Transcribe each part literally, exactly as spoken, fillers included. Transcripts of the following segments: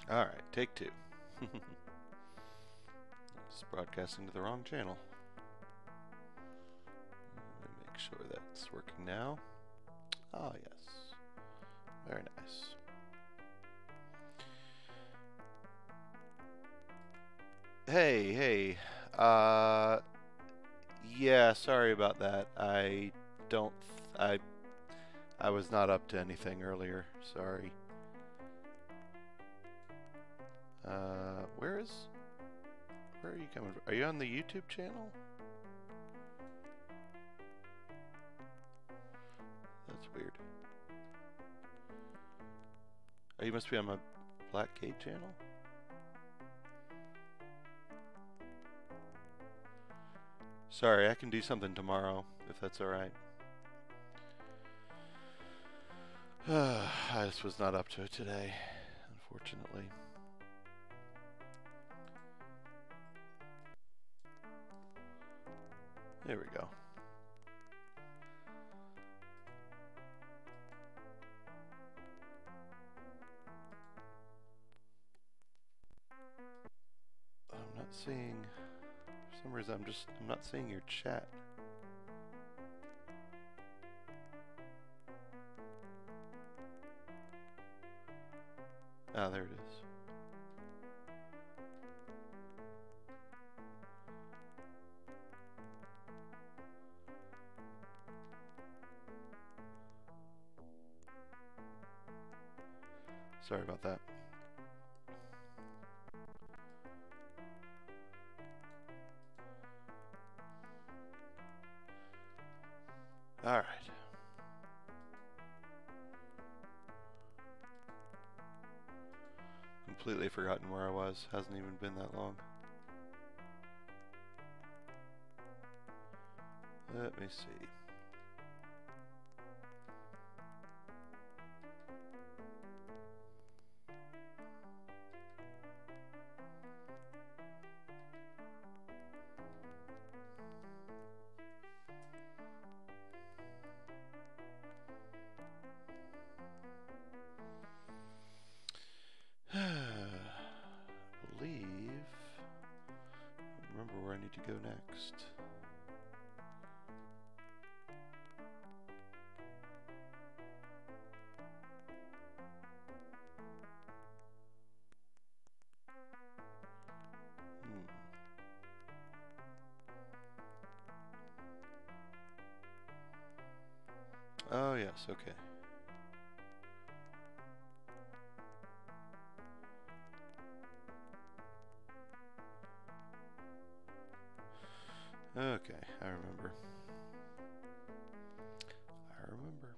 Alright, take two. It's broadcasting to the wrong channel. Let me make sure that's working now. Ah, yes. Very nice. Hey, hey. Uh, yeah, sorry about that. I don't... Th I, I was not up to anything earlier. Sorry. Uh, where is... Where are you coming from? Are you on the YouTube channel? That's weird. Oh, you must be on my Black Gate channel? Sorry, I can do something tomorrow, if that's alright. I just was not up to it today, unfortunately. There we go. I'm not seeing, for some reason I'm just, I'm not seeing your chat. Ah, there it is. Sorry about that. All right. Completely forgotten where I was. Hasn't even been that long. Let me see. I believe. I remember where I need to go next. Hmm. Oh yes, okay. Okay, I remember. I remember.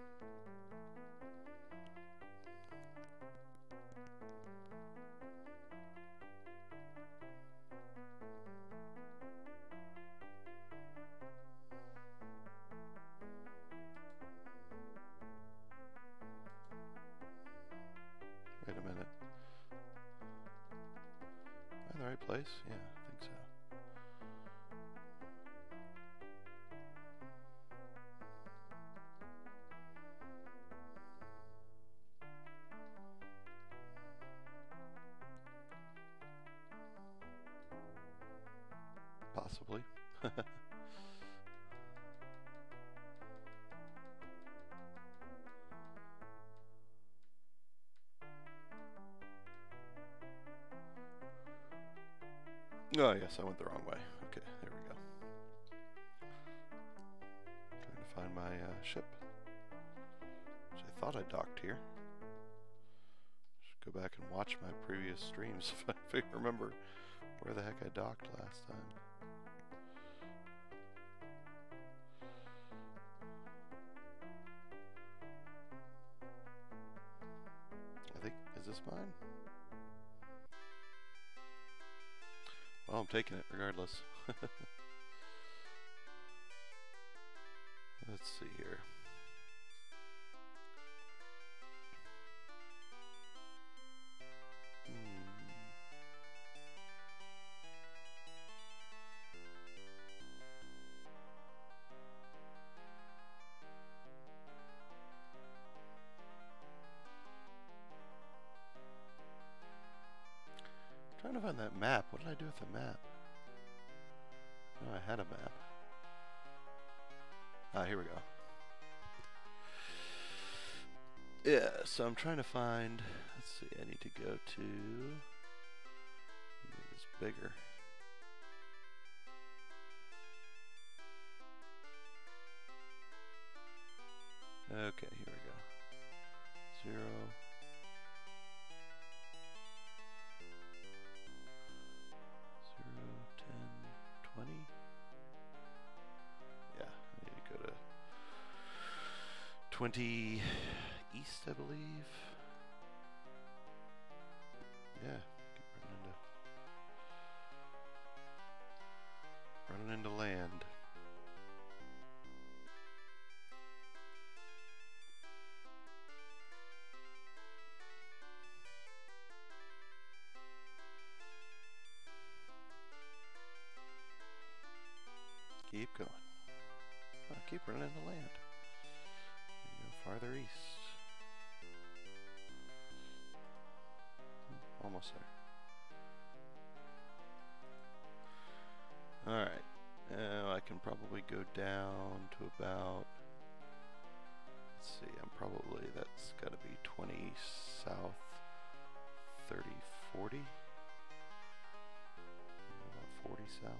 Wait a minute. Am I in the right place? Yeah, I think so. Possibly. Oh yes, I went the wrong way. Okay, there we go. Trying to find my uh, ship, which I thought I docked here. Should go back and watch my previous streams if I remember where the heck I docked last time. I think, is this mine? Well, I'm taking it regardless. Let's see here. Hmm. map. What did I do with the map? Oh, I had a map. Ah, here we go. Yeah, so I'm trying to find, let's see, I need to go to, it's bigger. Okay, here we go. Zero. Zero, ten, twenty. Yeah, I need to go to twenty east, I believe. Yeah, keep running into running into land. Keep going. Oh, keep running into land. You go farther east. Almost there. Alright. Now I can probably go down to about, let's see, I'm probably, that's got to be twenty south, thirty, forty. About forty south.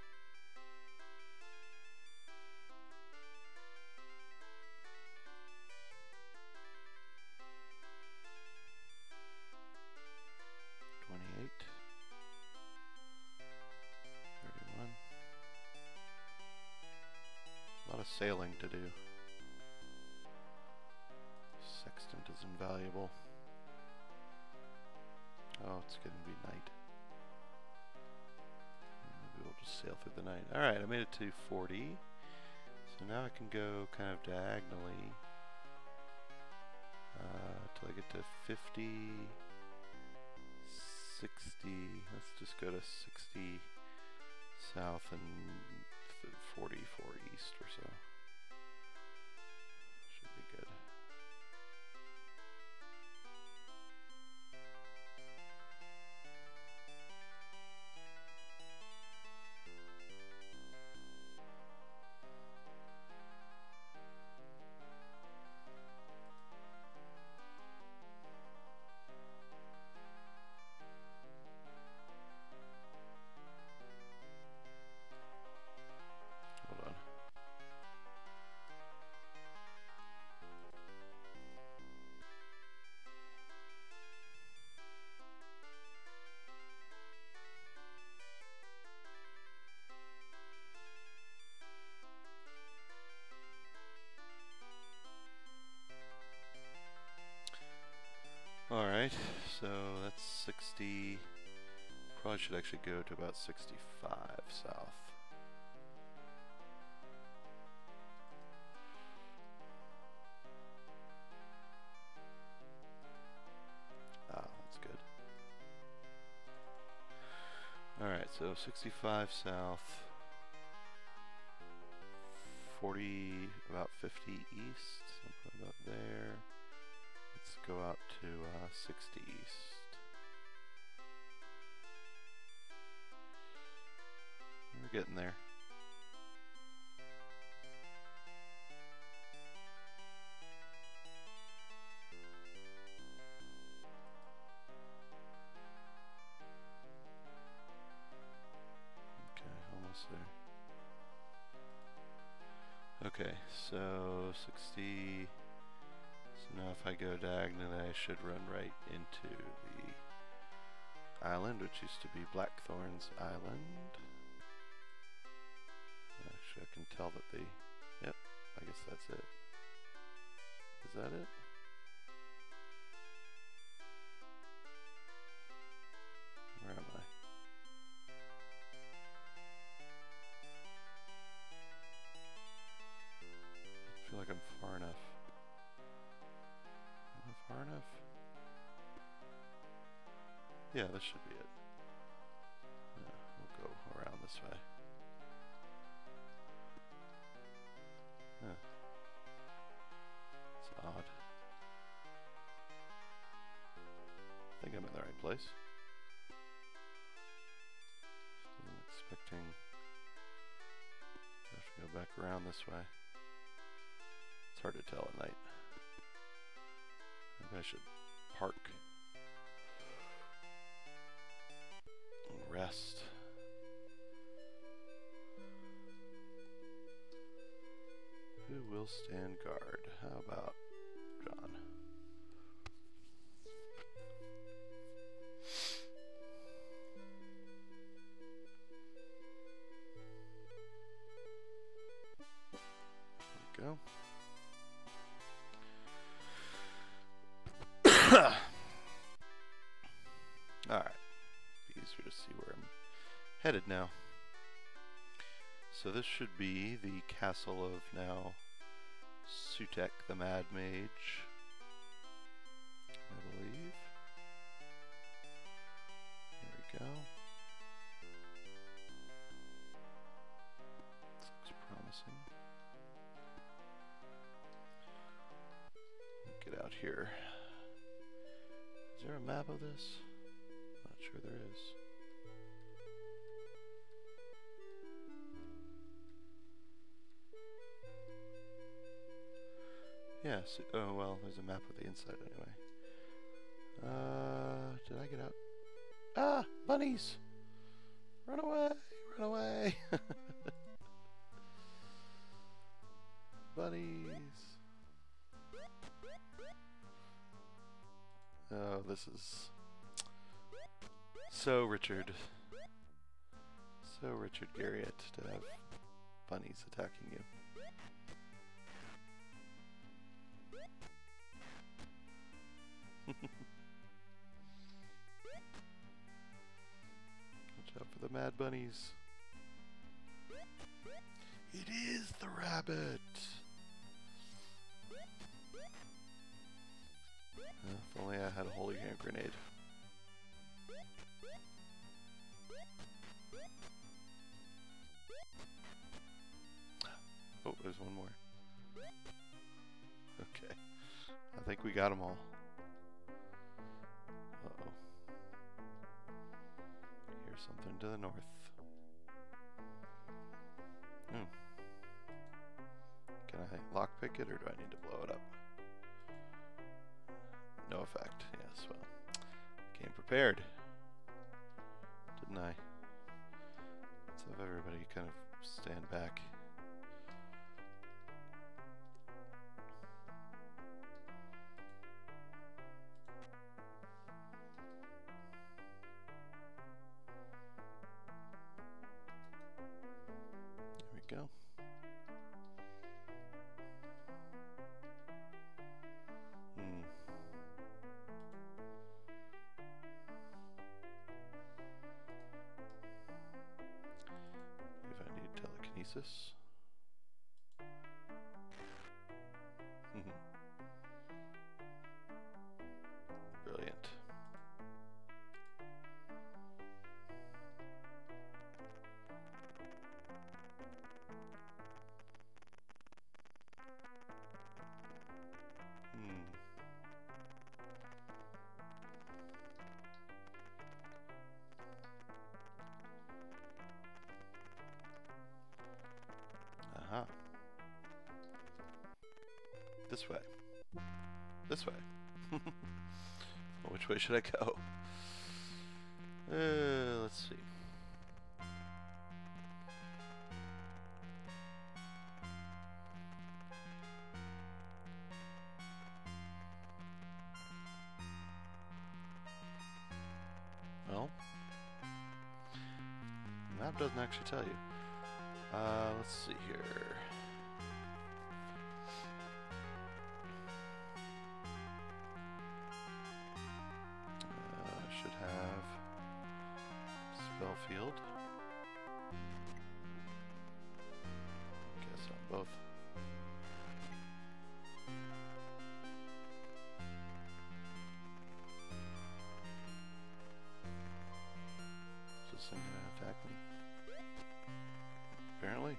twenty-eight. thirty-one. A lot of sailing to do. Sextant is invaluable. Oh, it's going to be night. Maybe we'll just sail through the night. Alright, I made it to forty. So now I can go kind of diagonally uh, till I get to fifty, sixty. Let's just go to sixty south and forty-four east or so. Should be good. Alright, so that's sixty. Probably should actually go to about sixty-five south. Ah, that's good. Alright, so sixty-five south. forty, about fifty east. So put it up there. Let's go out to uh, sixty east. We're getting there. Okay, almost there. Okay, so sixty. So now if I go diagonally, I should run right into the island, which used to be Blackthorn's Island. Actually, I can tell that they, yep, I guess that's it. Is that it? Where am I? I feel like I'm far enough. Am I far enough? Yeah, this should be it. Yeah, we'll go around this way. Yeah. It's odd. I think I'm in the right place. back around this way. It's hard to tell at night. Maybe I should park and rest. Who will stand guard? How about John? There we go. Alright. Be easier to see where I'm headed now. So this should be the castle of now Sutek the Mad Mage, I believe. There we go. This looks promising. Get out here. Is there a map of this? Not sure there is. Yes. Oh well, there's a map of the inside anyway. Uh, did I get out? Ah, bunnies! Run away! Run away! Bunnies! Oh, this is so Richard. So Richard Garriott to have bunnies attacking you. Watch out for the mad bunnies. It is the rabbit! Uh, if only I had a holy hand grenade. Oh, there's one more. Okay. I think we got them all. Uh-oh. Here's something to the north. Hmm. Can I lockpick it or do I need to blow it up? No effect. Yes, well. Came prepared. Didn't I? Let's have everybody kind of stand back. There we go. Hmm. If I need telekinesis. Brilliant. Hmm. Aha. This way. This way. Well, which way should I go? Uh, let's see. Well, the map doesn't actually tell you. Uh, let's see here. Uh, should have spell field. Guess on both. Is this thing gonna attack me? Apparently.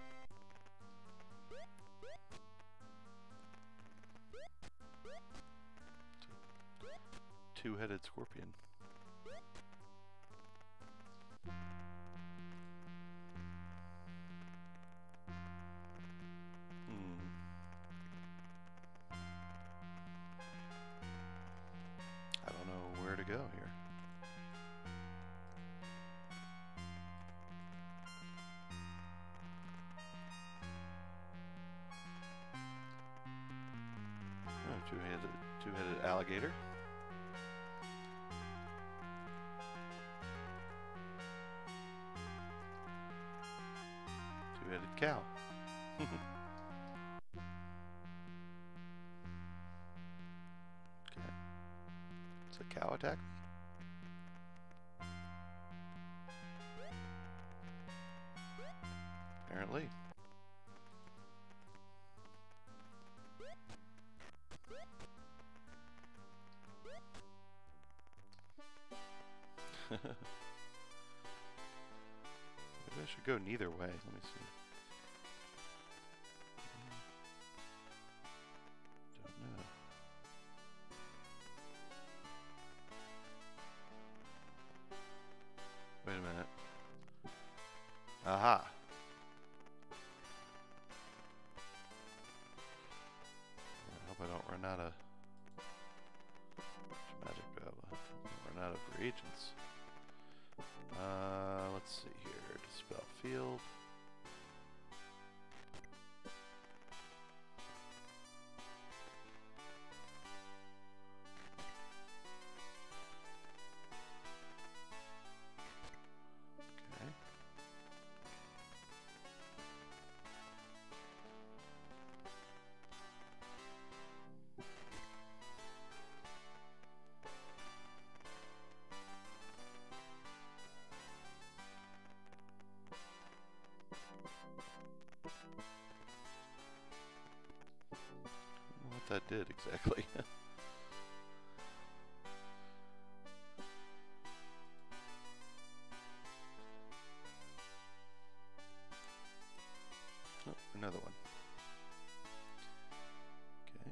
Two-headed scorpion. Two-headed alligator. Two-headed cow. Okay. Does a cow attack me? Apparently. Maybe I should go neither way. Let me see. Don't know. Wait a minute. Aha. I hope I don't run out of magic babble. Run out of reagents. Uh, let's see here. Dispel field. Okay. What that did exactly. Oh, another one. Okay.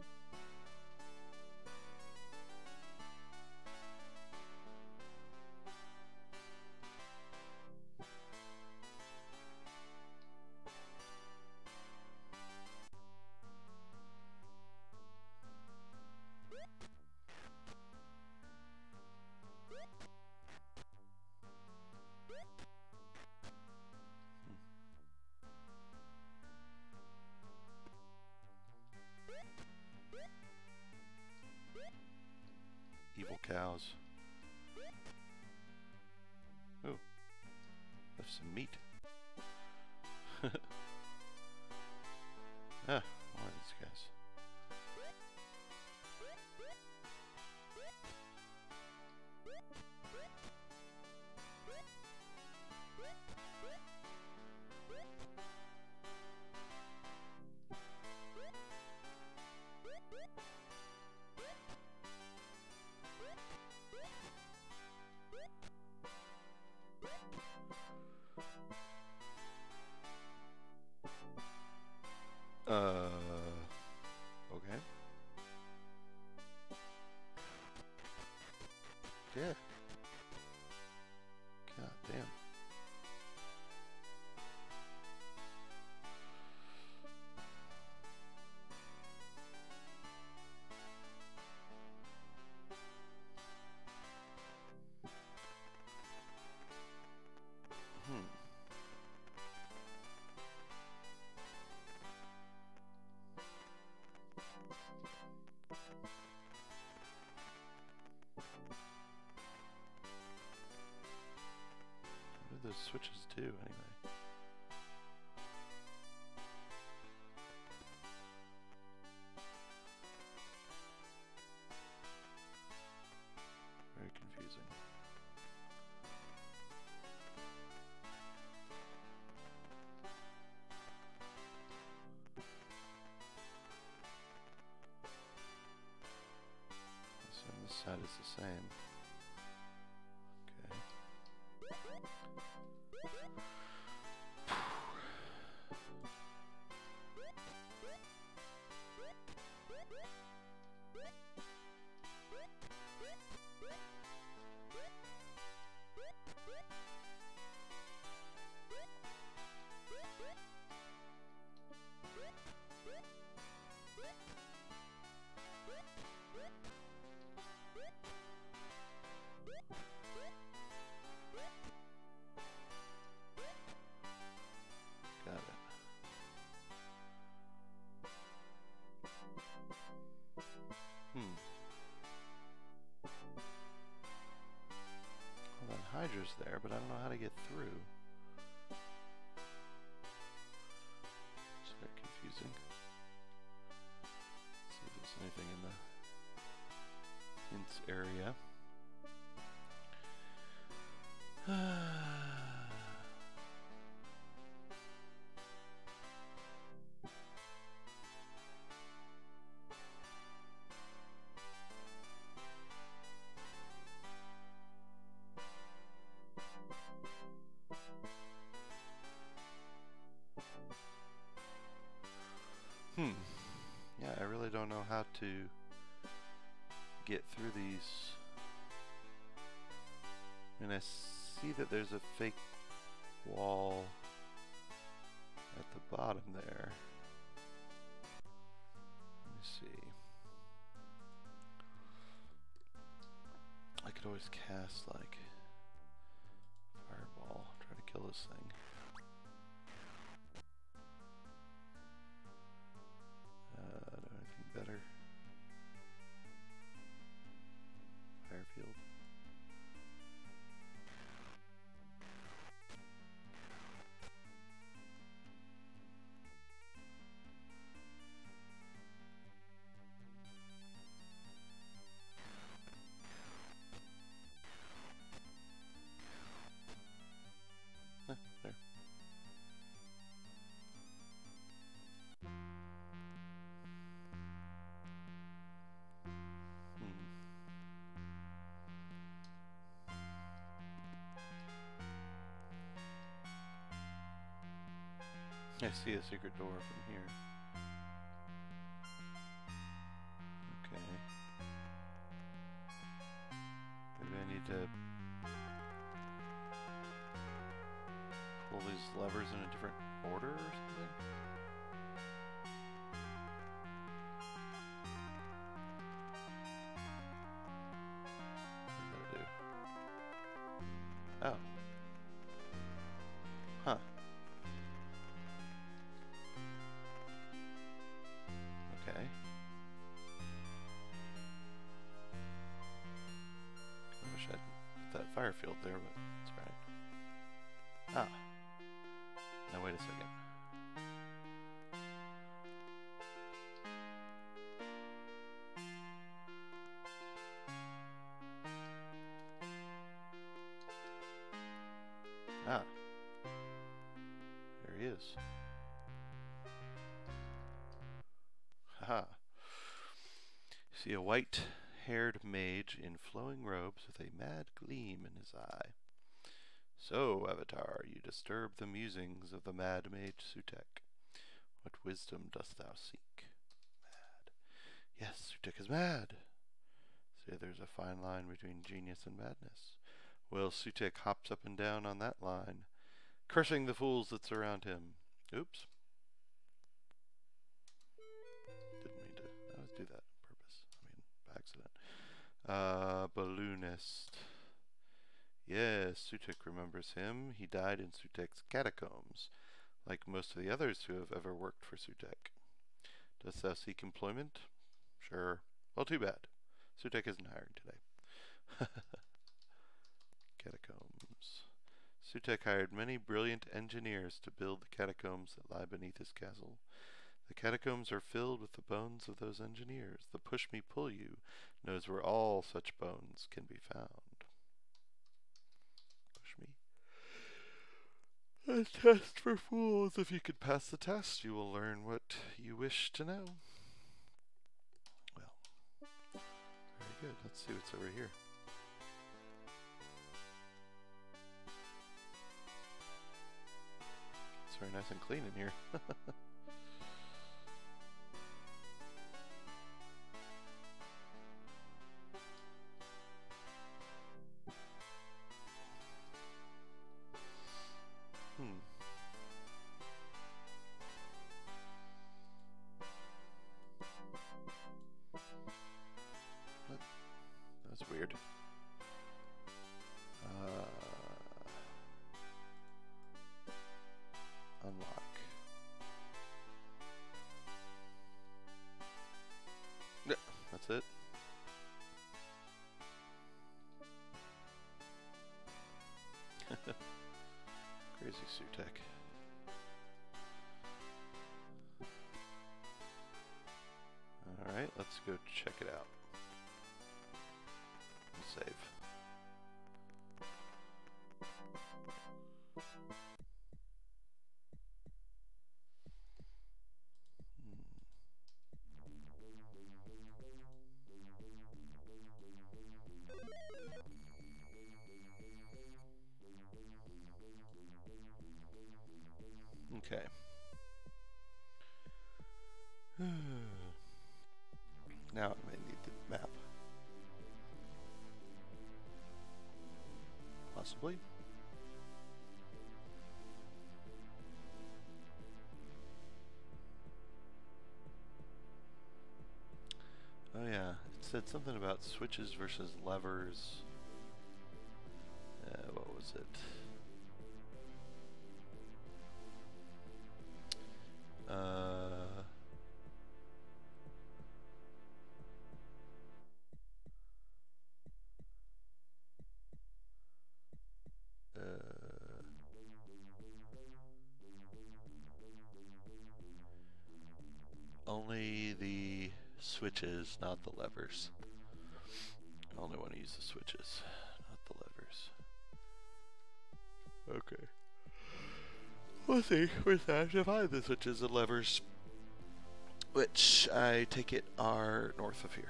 Evil cows. Ooh, left some meat. Ah, one of these guys. Uh, okay. Yeah. God damn. Hmm. What do those switches do anyway? Very confusing. So this side is the same. Okay. Got it. Hmm. lasers there, but I don't know how to get through. It's very confusing. Let's see if there's anything in the hints area. Hmm. Yeah, I really don't know how to get through these. And I see that there's a fake wall at the bottom there. Let me see. I could always cast like fireball, try to kill this thing. Uh, do anything better? Firefield. Eh, there. I see a secret door from here. Okay. Maybe I need to pull these levers in a different order or something? What do I do? Oh. Huh. Okay. I wish I'd put that fire field there, but that's right. Ah. Now wait a second. Ah. There he is. Haha. See a white-haired mage in flowing robes with a mad gleam in his eye. So, Avatar, you disturb the musings of the mad mage Sutek. What wisdom dost thou seek? Mad. Yes, Sutek is mad. Say there's a fine line between genius and madness. Well, Sutek hops up and down on that line, cursing the fools that surround him. Oops. Didn't mean to. I always do that on purpose. I mean, by accident. Uh, balloonist. Yes, Sutek remembers him. He died in Sutek's catacombs, like most of the others who have ever worked for Sutek. Dost thou seek employment? Sure. Well, too bad. Sutek isn't hiring today. Catacombs. Sutek hired many brilliant engineers to build the catacombs that lie beneath his castle. The catacombs are filled with the bones of those engineers. The Push Me Pull You knows where all such bones can be found. Push me. A test for fools. If you could pass the test, you will learn what you wish to know. Well, very good. Let's see what's over here. It's very nice and clean in here. Hmm. What? That's weird. Uh, unlock. Yeah, that's it. Crazy Sutek. Alright, let's go check it out. And save. Okay. Now I may need the map. Possibly. Oh yeah, it said something about switches versus levers. Uh, what was it? Uh, uh, only the switches, not the levers. I only want to use the switches, not the levers. Okay. We'll see with that to find the switches and levers, which I take it are north of here.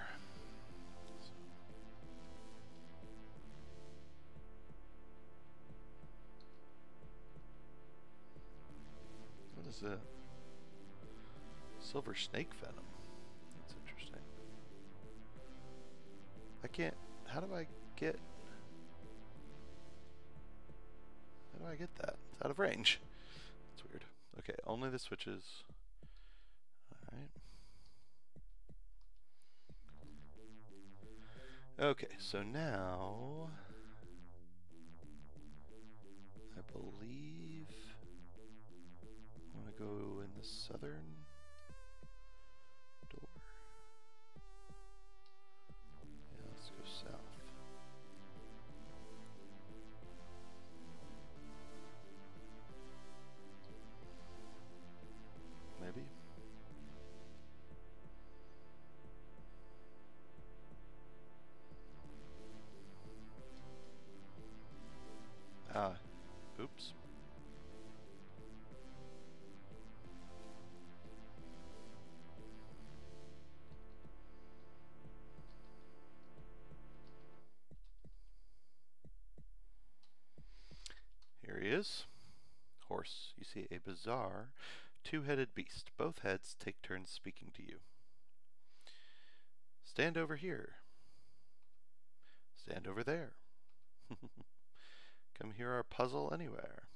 What is that? Silver snake venom. That's interesting. I can't. How do I get? How do I get that? It's out of range. That's weird. Okay, only the switches. Alright. Okay, so now I believe I want to go in the southern door. Yeah, let's go south. Maybe. Ah, oops. Here he is. Horse, you see a bizarre two-headed beast. Both heads take turns speaking to you. Stand over here. Stand over there. Come hear our puzzle anywhere.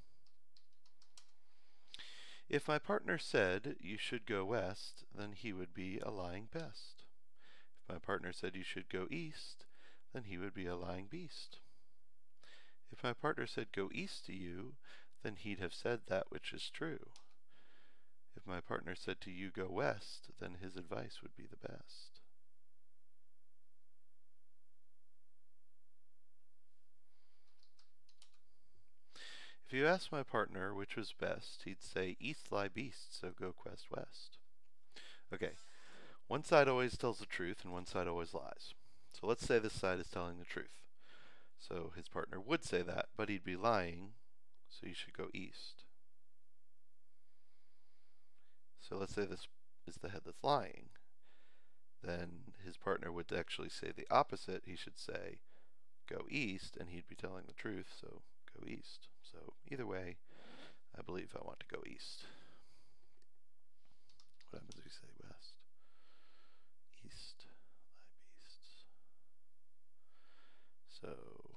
If my partner said you should go west, then he would be a lying best. If my partner said you should go east, then he would be a lying beast. If my partner said go east to you, then he'd have said that which is true. If my partner said to you go west, then his advice would be the best. If you asked my partner which was best, he'd say, east lie beast, so go quest west. Okay, one side always tells the truth and one side always lies. So let's say this side is telling the truth. So his partner would say that, but he'd be lying, so you should go east. So let's say this is the head that's lying. Then his partner would actually say the opposite. He should say, go east, and he'd be telling the truth, so go east. So either way, I believe I want to go east. What happens if we say west? East, lie beasts. So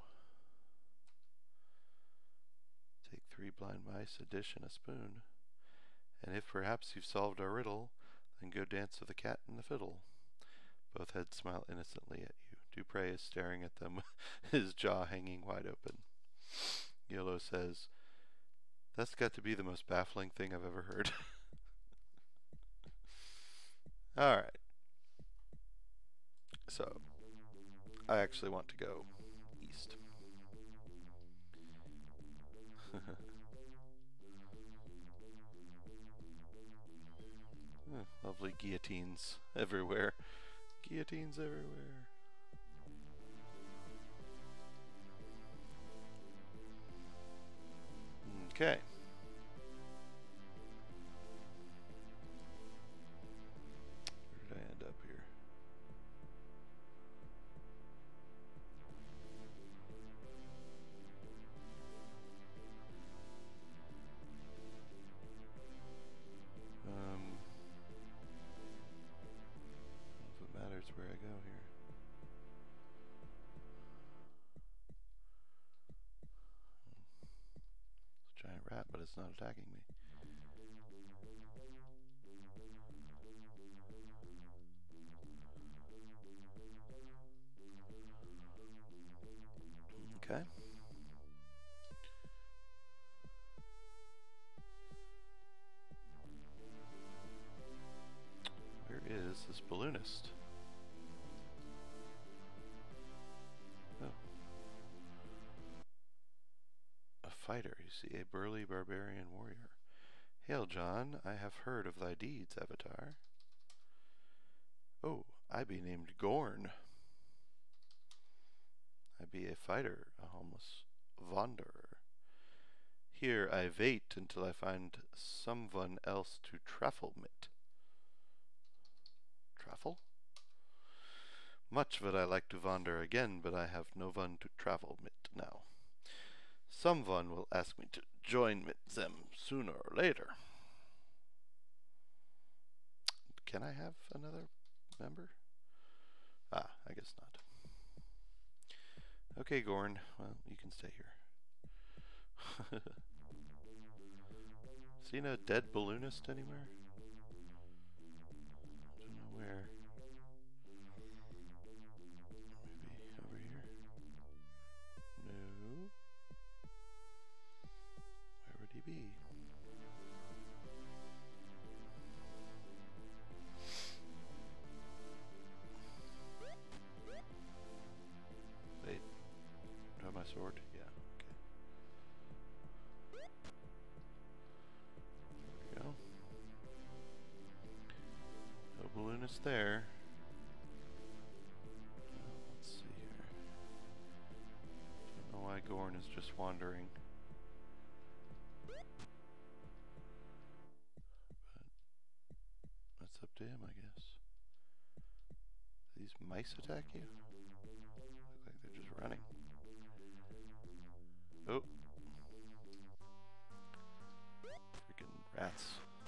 take three blind mice, a dish, and a spoon. And if perhaps you've solved our riddle, then go dance with the cat and the fiddle. Both heads smile innocently at you. Dupre is staring at them, his jaw hanging wide open. Yellow says, that's got to be the most baffling thing I've ever heard. Alright. So, I actually want to go east. Oh, lovely guillotines everywhere. Guillotines everywhere. Okay. Where did I end up here? Um, I don't know if it matters where I go here. It's a giant rat, but it's not attacking me. Okay. Where is this balloonist? Oh. A fighter. You see a burly barbarian warrior. Hail, John. I have heard of thy deeds, Avatar. Oh, I be named Gorn. I be a fighter, a homeless wanderer. Here I wait until I find someone else to travel mit. Travel? Much would I like to wander again, but I have no one to travel mit now. Someone will ask me to join mit them sooner or later. Can I have another member? Ah, I guess not. Okay, Gorn. Well, you can stay here. Seen a dead balloonist anywhere? I don't know where. Maybe over here? No. Where would he be? Wait. Do I have my sword? Yeah, okay. There we go. No balloonist there. Uh, let's see here. Don't know why Gorn is just wandering. But that's up to him, I guess. Do these mice attack you? Look like they're just running. Oh. Freaking rats.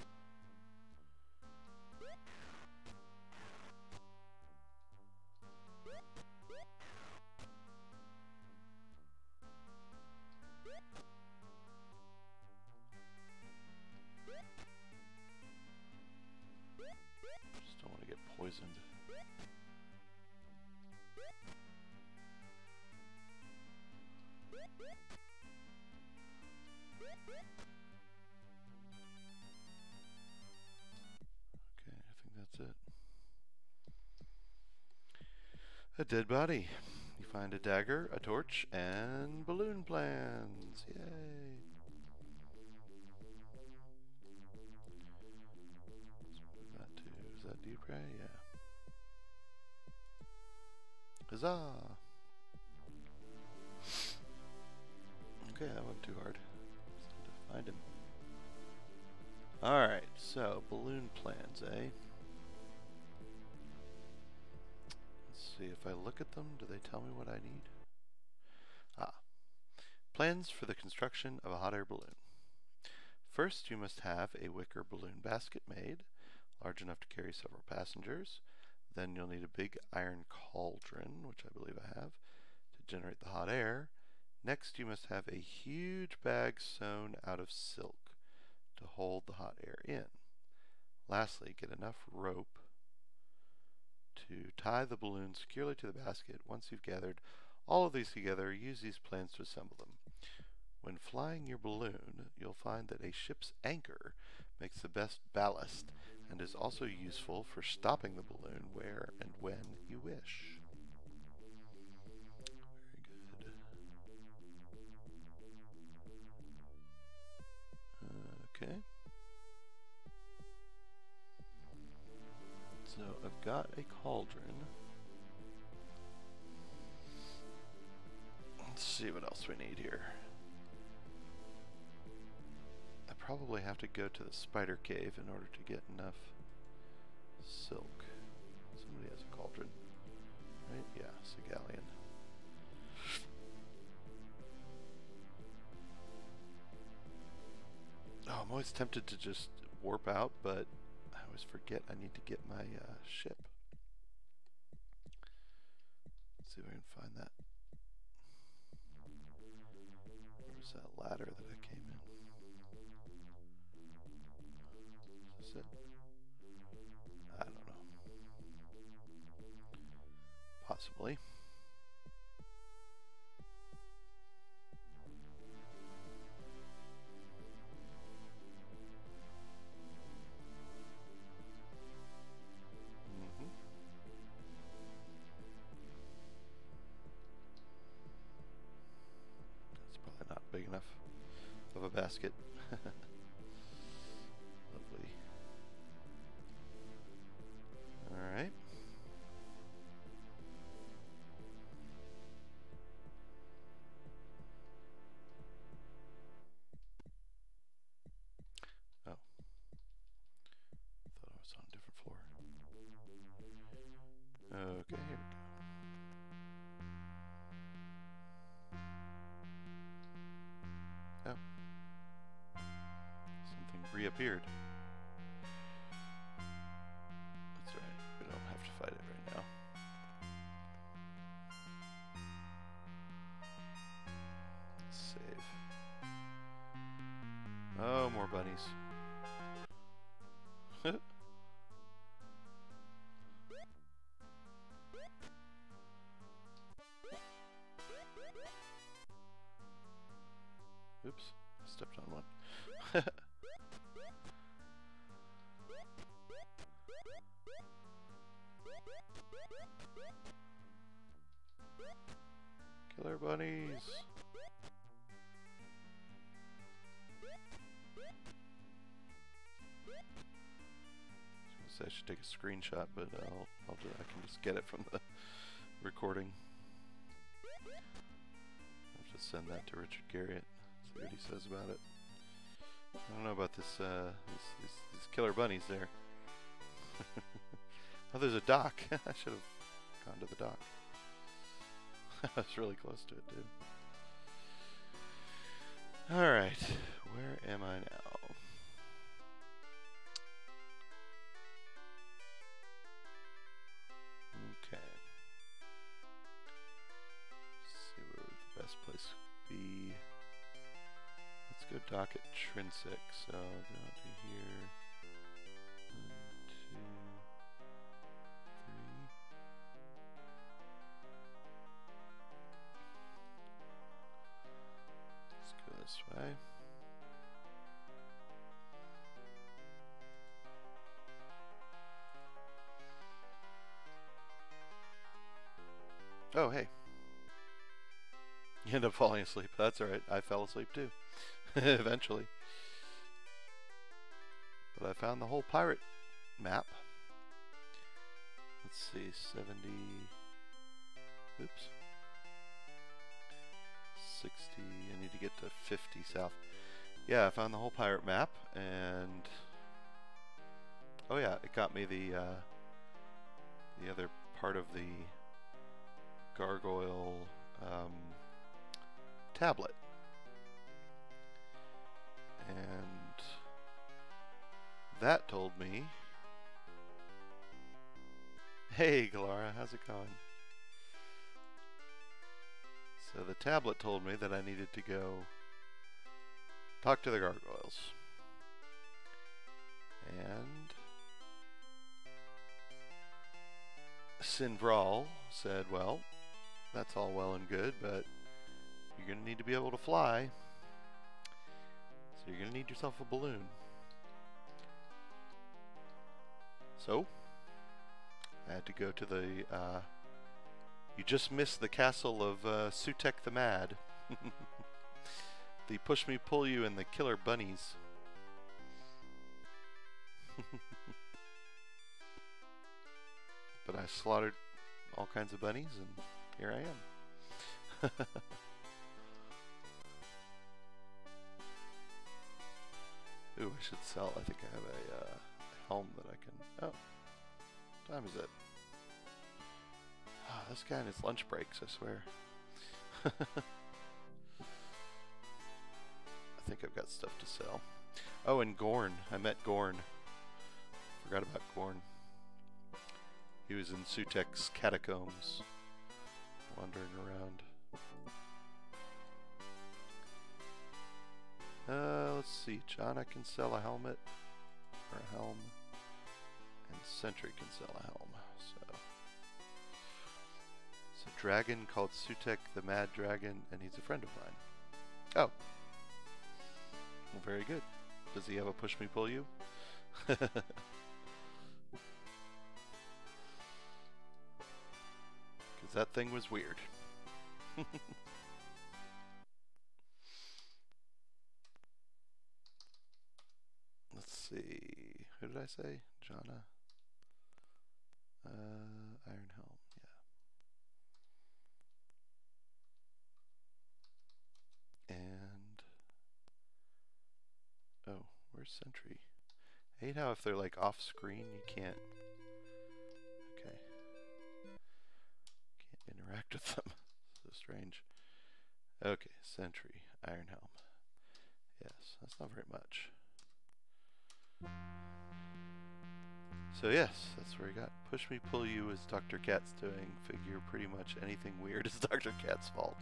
Just don't want to get poisoned. Okay, I think that's it. A dead body. You find a dagger, a torch, and balloon plans. Yay! Let's move that to, is that deep ray? Yeah. Huzzah! Okay, that went too hard. Just had to find him. Alright, so balloon plans, eh? Let's see, if I look at them, do they tell me what I need? Ah. Plans for the construction of a hot air balloon. First, you must have a wicker balloon basket made, large enough to carry several passengers. Then you'll need a big iron cauldron, which I believe I have, to generate the hot air. Next, you must have a huge bag sewn out of silk to hold the hot air in. Lastly, get enough rope to tie the balloon securely to the basket. Once you've gathered all of these together, use these plans to assemble them. When flying your balloon, you'll find that a ship's anchor makes the best ballast and is also useful for stopping the balloon where and when you wish. Very good. Uh, okay. So I've got a cauldron. Let's see what else we need here. I probably have to go to the spider cave in order to get enough silk. Somebody has a cauldron, right? Yeah, it's a galleon. Oh, I'm always tempted to just warp out, but I always forget I need to get my uh, ship. Let's see if I can find that. Where was that ladder that I came in? Is this it? I don't know. Possibly. Big enough of a basket. Lovely. Alright. Oh. Thought I was on a different floor. Okay, here we go. Oh. Something reappeared. That's right. We don't have to fight it right now. Let's save. Oh, more bunnies. Oops, I stepped on one. Killer bunnies! I should take a screenshot, but I'll, I'll do, I can just get it from the recording. I'll just send that to Richard Garriott. See what he says about it. I don't know about this, uh, these, these, these killer bunnies there. Oh, there's a dock. I should have gone to the dock. I was really close to it, too. Alright, where am I now? Okay. Let's see where the best place would be. Let's go dock at Trinsic. So I'll go to here. One, two, three. Let's go this way. Oh, hey. You end up falling asleep. That's alright. I fell asleep too. Eventually. But I found the whole pirate map. Let's see, seventy... Oops. sixty... I need to get to fifty south. Yeah, I found the whole pirate map, and... Oh yeah, it got me the, uh... the other part of the gargoyle, um... tablet. And that told me, hey Galara, how's it going? So the tablet told me that I needed to go talk to the gargoyles. And Sinbral said, well, that's all well and good, but you're going to need to be able to fly. So you're going to need yourself a balloon. So, I had to go to the, uh, you just missed the castle of uh, Sutek the Mad. The push me, pull you, and the killer bunnies. but I slaughtered all kinds of bunnies, and here I am. Ooh, I should sell. I think I have a uh, helm that I can... Oh, what time is it? Oh, this guy in his lunch breaks, I swear. I think I've got stuff to sell. Oh, and Gorn. I met Gorn. Forgot about Gorn. He was in Sutek's catacombs, wandering around. Uh, let's see. Jana can sell a helmet, or a helm, and Sentry can sell a helm. So, it's a dragon called Sutek the Mad Dragon, and he's a friend of mine. Oh, well, very good. Does he have a push me pull you? Because that thing was weird. Let's see. Who did I say? Jana? Uh, Iron Helm, yeah. And... oh, where's Sentry? I hate how if they're like off screen, you can't... okay. Can't interact with them. So strange. Okay, Sentry, Iron Helm. Yes, that's not very much. So yes, that's where he got. Push me, pull you is Doctor Cat's doing. Figure pretty much anything weird is Doctor Cat's fault.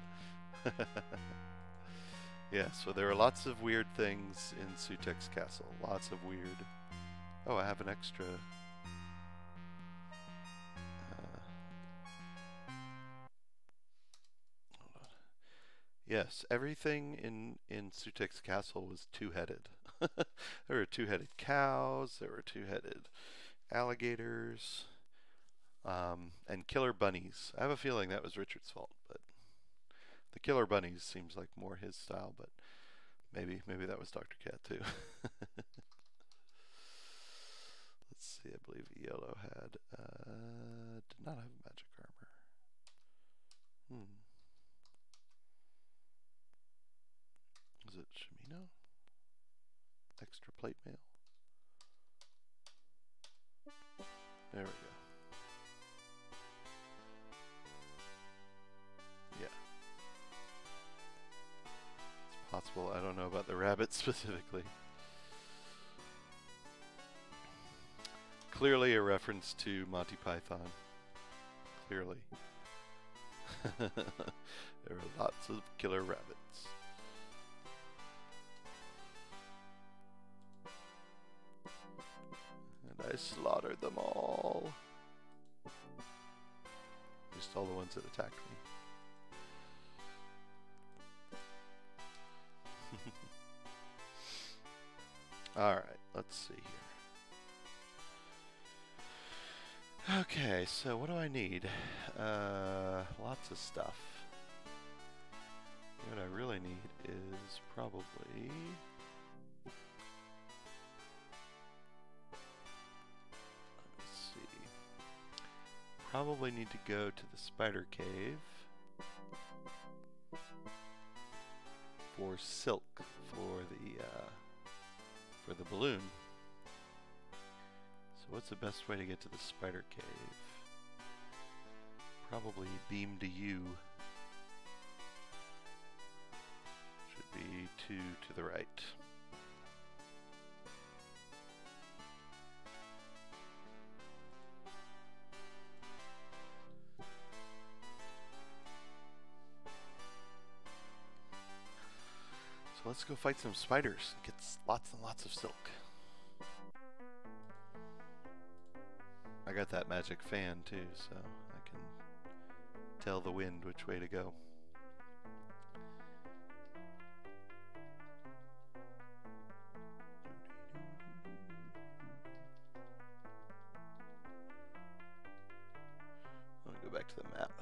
Yeah, so there are lots of weird things in Sutek's castle. Lots of weird... oh, I have an extra... Uh, hold on. Yes, everything in, in Sutek's castle was two-headed. There were two-headed cows, there were two-headed alligators, um, and killer bunnies. I have a feeling that was Richard's fault, but the killer bunnies seems like more his style, but maybe maybe that was Doctor Cat too. Let's see, I believe Yellow had, uh, did not have magic armor. Hmm. Is it Shimino? Extra plate mail? There we go. Yeah. It's possible. I don't know about the rabbit specifically. Clearly a reference to Monty Python. Clearly. There are lots of killer rabbits. And I slaughtered them all. Just all the ones that attacked me. Alright, let's see here. Okay, so what do I need? Uh, lots of stuff. What I really need is probably... let me see. Probably need to go to the spider cave for silk for the uh, for the balloon. So what's the best way to get to the spider cave? Probably beam to you. Should be two to the right. So let's go fight some spiders. Get lots and lots of silk. I got that magic fan too, so I can tell the wind which way to go. Let me go back to the map.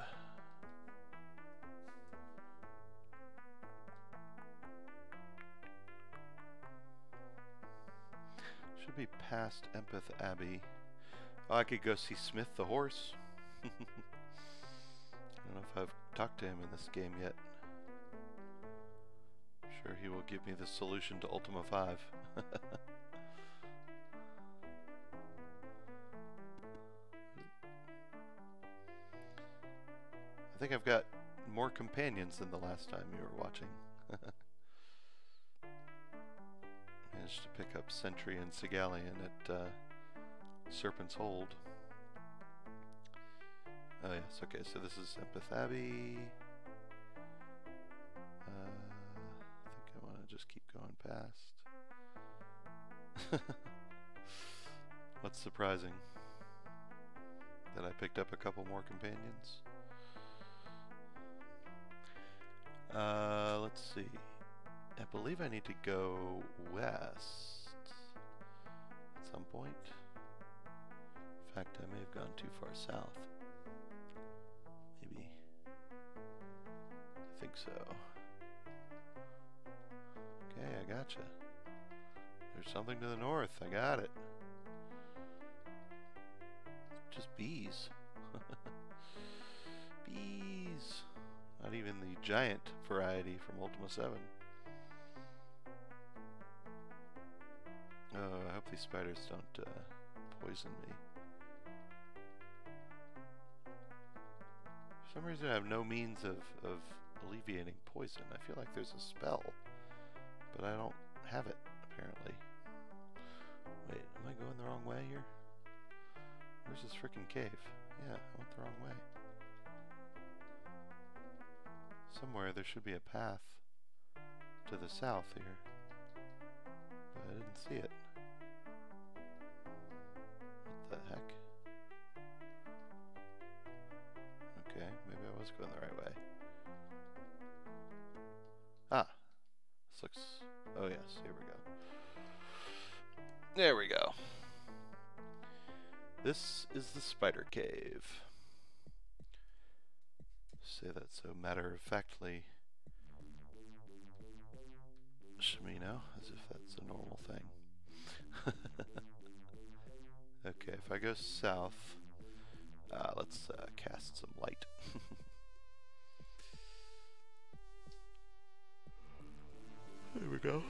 Should be past Empeth Abbey. Oh, I could go see Smith the horse. I don't know if I've talked to him in this game yet. I'm sure he will give me the solution to Ultima five. I think I've got more companions than the last time you were watching. Managed to pick up Sentry and Sigalian at uh, Serpent's Hold. Oh yes, okay, so this is Empath Abbey. Uh, I think I want to just keep going past. What's surprising? That I picked up a couple more companions. Uh, let's see. I believe I need to go west at some point. In fact, I may have gone too far south. Maybe. I think so. Okay, I gotcha. There's something to the north. I got it. Just bees. Bees. Not even the giant variety from Ultima seven. Oh, I hope these spiders don't uh, poison me. For some reason I have no means of, of alleviating poison. I feel like there's a spell, but I don't have it, apparently. Wait, am I going the wrong way here? Where's this frickin' cave? Yeah, I went the wrong way. Somewhere there should be a path to the south here, but I didn't see it. What the heck? Okay, maybe I was going the right way. Ah, this looks... oh yes, here we go. There we go. This is the spider cave. Say that so matter-of-factly, Shimino, as if that's a normal thing. Okay, if I go south, uh, let's uh, cast some light. There we go.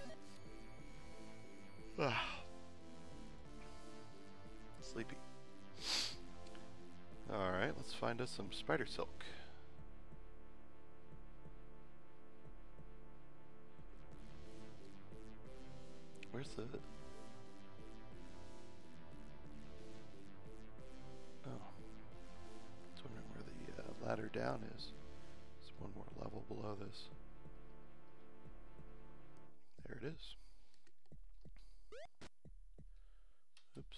Ah. Sleepy. Alright, let's find us some spider silk. Where's the... oh. I was wondering where the uh, ladder down is. There's one more level below this. There it is. Oops.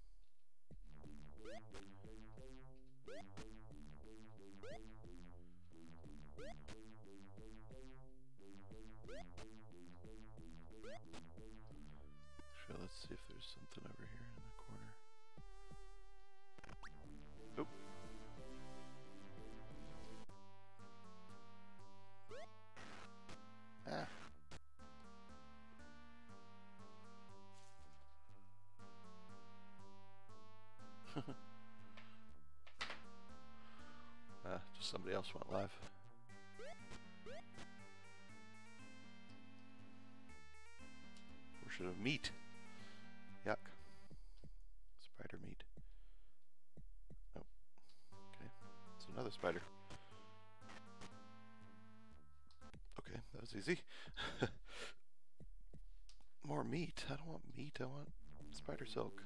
Sure, let's see if there's something over here in the corner. Oop. Ah. Ah, just somebody else went live. Portion of meat. Yuck. Spider meat. Oh. Okay. It's another spider. Okay, that was easy. More meat. I don't want meat, I want spider silk.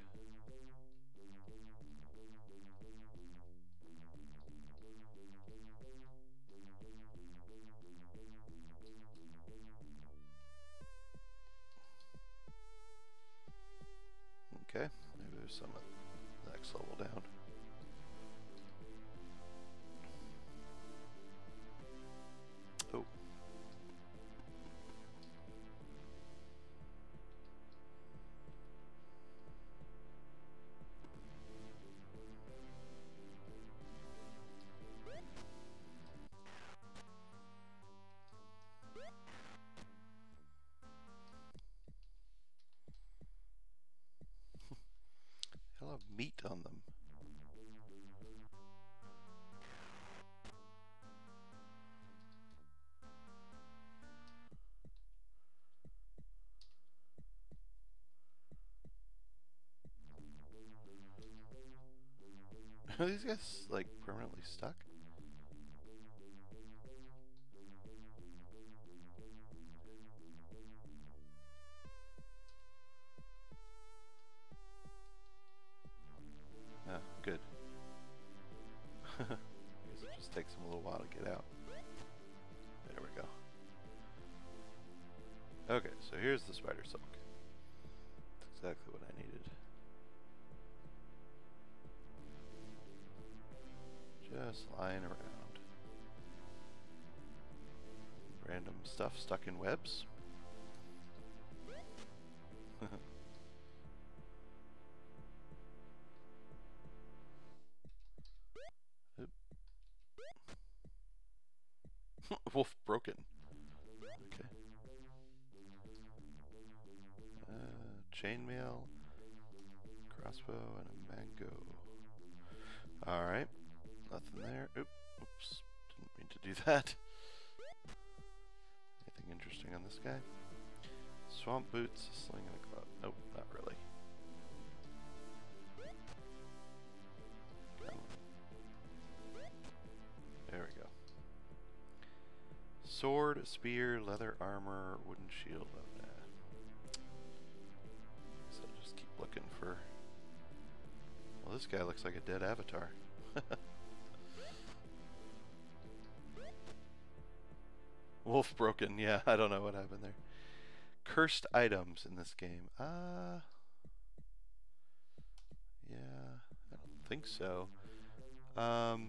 Okay, maybe there's some at the next level down. Oh. Are these guys like permanently stuck? Oh, good. I guess it just takes them a little while to get out. There we go. Okay, so here's the spider silk. That's exactly what I needed. Just lying around. Random stuff stuck in webs. Wolf broken. Okay. Uh, chainmail, crossbow, and a mango. Alright. Nothing there. Oop. Oops. Didn't mean to do that. Anything interesting on this guy? Swamp boots, a sling, and a club. Nope, not really. Come on. There we go. Sword, a spear, leather armor, wooden shield. Oh, nah. So I'll just keep looking for... Well, this guy looks like a dead avatar. Wolf broken, yeah, I don't know what happened there. Cursed items in this game. Uh, yeah, I don't think so. Um,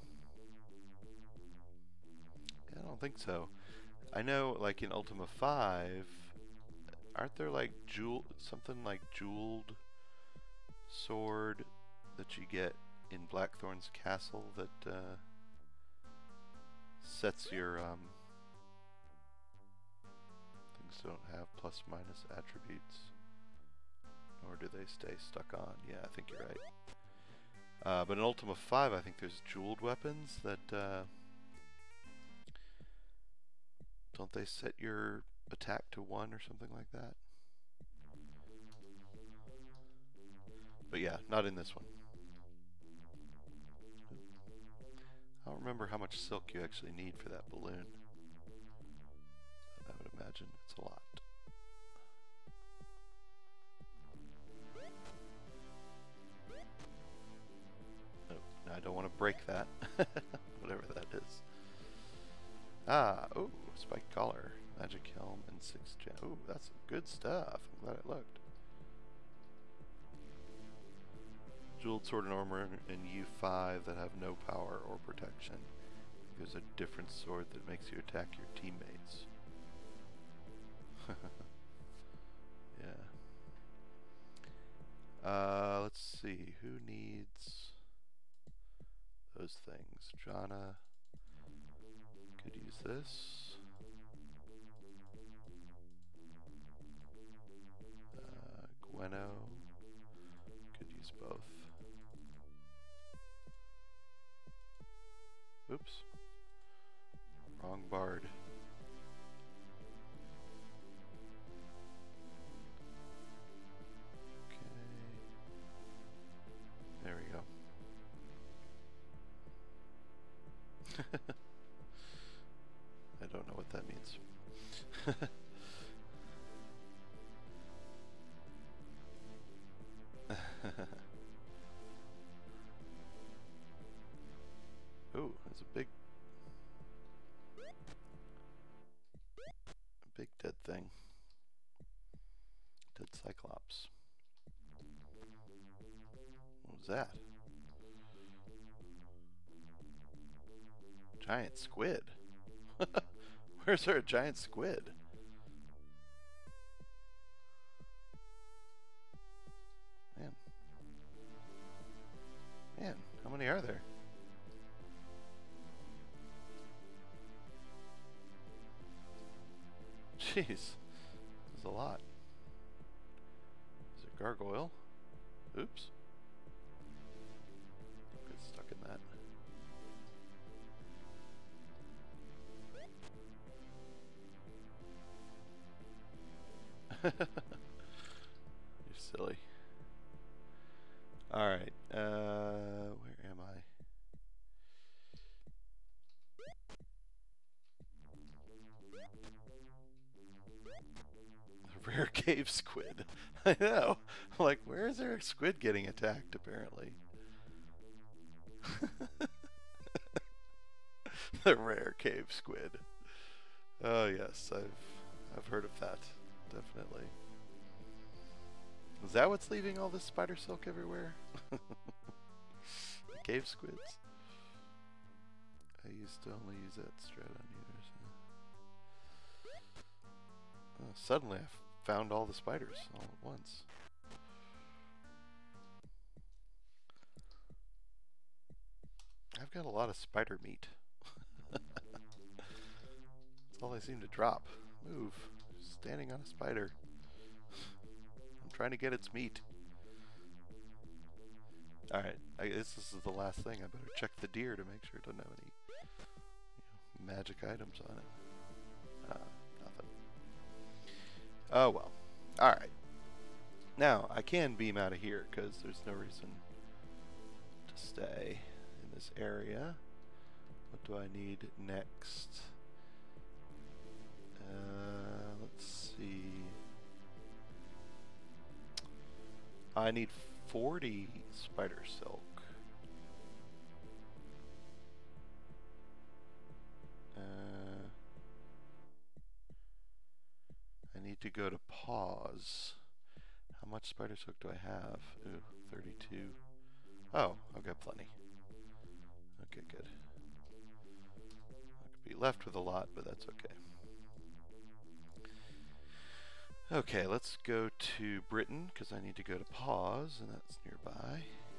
I don't think so. I know, like in Ultima five, aren't there like jewel, something like jeweled sword that you get in Blackthorn's castle that uh, sets your um, things don't have plus minus attributes, nor do they stay stuck on. Yeah, I think you're right. Uh, but in Ultima five, I think there's jeweled weapons that uh, don't they set your attack to one or something like that? But yeah, not in this one. I don't remember how much silk you actually need for that balloon. But I would imagine it's a lot. Oh, no, I don't want to break that. Whatever that is. Ah, oh, spiked collar, magic helm, and six gem. Oh, that's some good stuff. I'm glad I looked. Jeweled sword and armor in U five that have no power or protection. There's a different sword that makes you attack your teammates. Yeah. Uh, let's see. Who needs those things? Jana could use this. Uh, Gweno could use both. Oops. Wrong bard. Okay. There we go. I don't know what that means. Ooh, there's a big, a big dead thing. Dead Cyclops. What was that? Giant squid. Where's there a giant squid? Man. Man, how many are there? Jeez, there's a lot. Is it gargoyle? Oops. Get stuck in that. You're silly. Alright, uh, where am Rare cave squid. I know. Like, where is there a squid getting attacked, apparently? The rare cave squid. Oh yes, I've I've heard of that. Definitely. Is that what's leaving all this spider silk everywhere? The cave squids? I used to only use that strat on users. Oh, suddenly I found all the spiders all at once. I've got a lot of spider meat. That's all I seem to drop. Move. Standing on a spider. I'm trying to get its meat. Alright, I guess this is the last thing. I better check the deer to make sure it doesn't have any you know, magic items on it. Uh, nothing. Oh well. Alright. Now, I can beam out of here because there's no reason to stay in this area. What do I need next? Uh, let's see. I need forty spider silk. Uh, I need to go to pause. How much spider silk do I have? Ooh, thirty-two. Oh, I've got plenty. Okay, good. I could be left with a lot, but that's okay. Okay, let's go to Britain, because I need to go to pause, and that's nearby.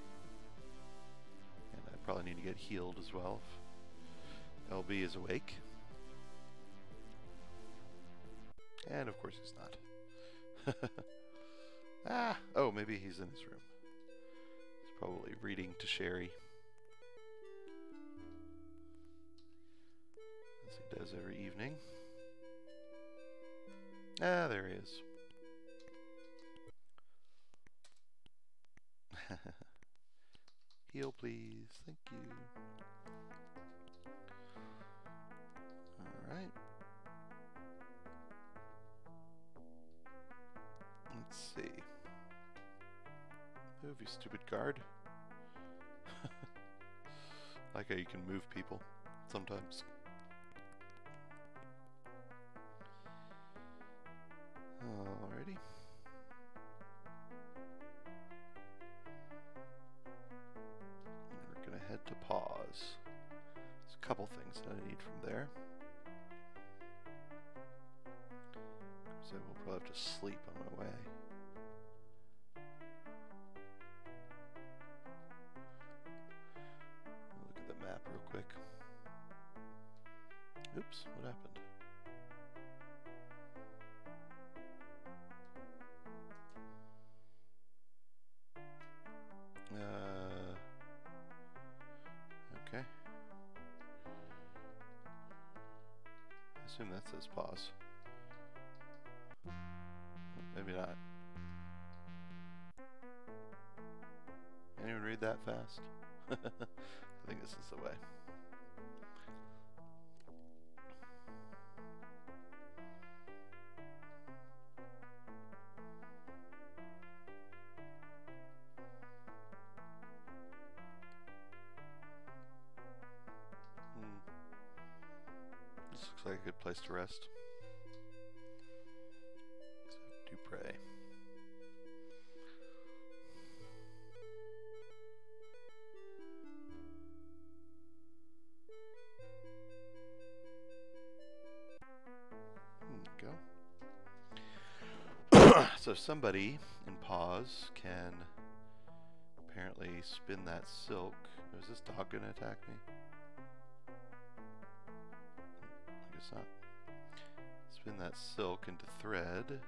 And I probably need to get healed as well if L B is awake. And of course he's not. Ah! Oh, maybe he's in his room. He's probably reading to Sherry. As he does every evening. Ah, there he is. Heal, please. Thank you. Alright. Let's see. Move, you stupid guard. Like how you can move people sometimes. Alrighty. We're gonna head to pause. There's a couple things that I need from there. Because I will probably have to sleep on my way. Look at the map real quick. Oops, what happened? Uh, okay. I assume that says pause. Maybe not. Anyone read that fast? I think this is the way. Hmm. This looks like a good place to rest. Do pray. Go. So somebody in pause can apparently spin that silk. Is this dog gonna attack me? I guess not. Spin that silk into thread.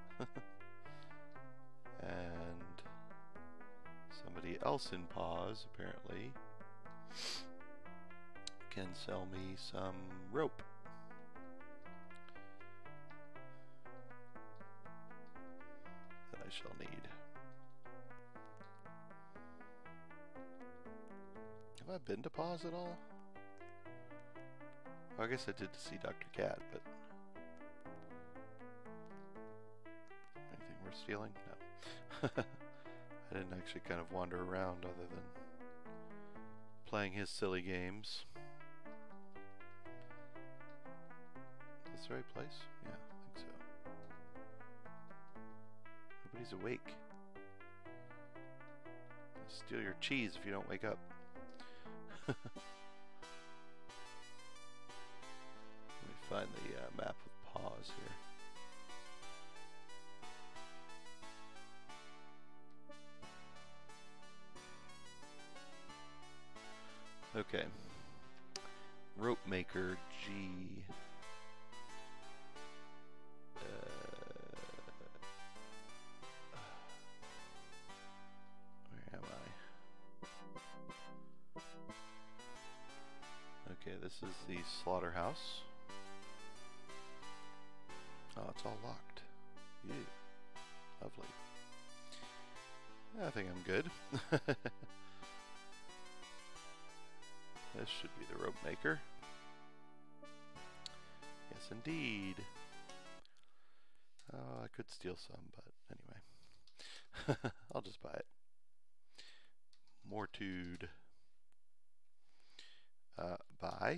And somebody else in pause apparently can sell me some rope. That I shall need. Have I been to pause at all? Well, I guess I did to see Doctor Cat, but stealing? No. I didn't actually kind of wander around other than playing his silly games. Is this the right place? Yeah, I think so. Nobody's awake. I'll steal your cheese if you don't wake up. Let me find the uh, map with pause here. Okay. Rope maker G. Uh, where am I? Okay, this is the slaughterhouse. Oh, it's all locked. Ew. Lovely. I think I'm good. This should be the rope maker. Yes, indeed. Oh, I could steal some, but anyway. I'll just buy it. Mortude. Uh, buy.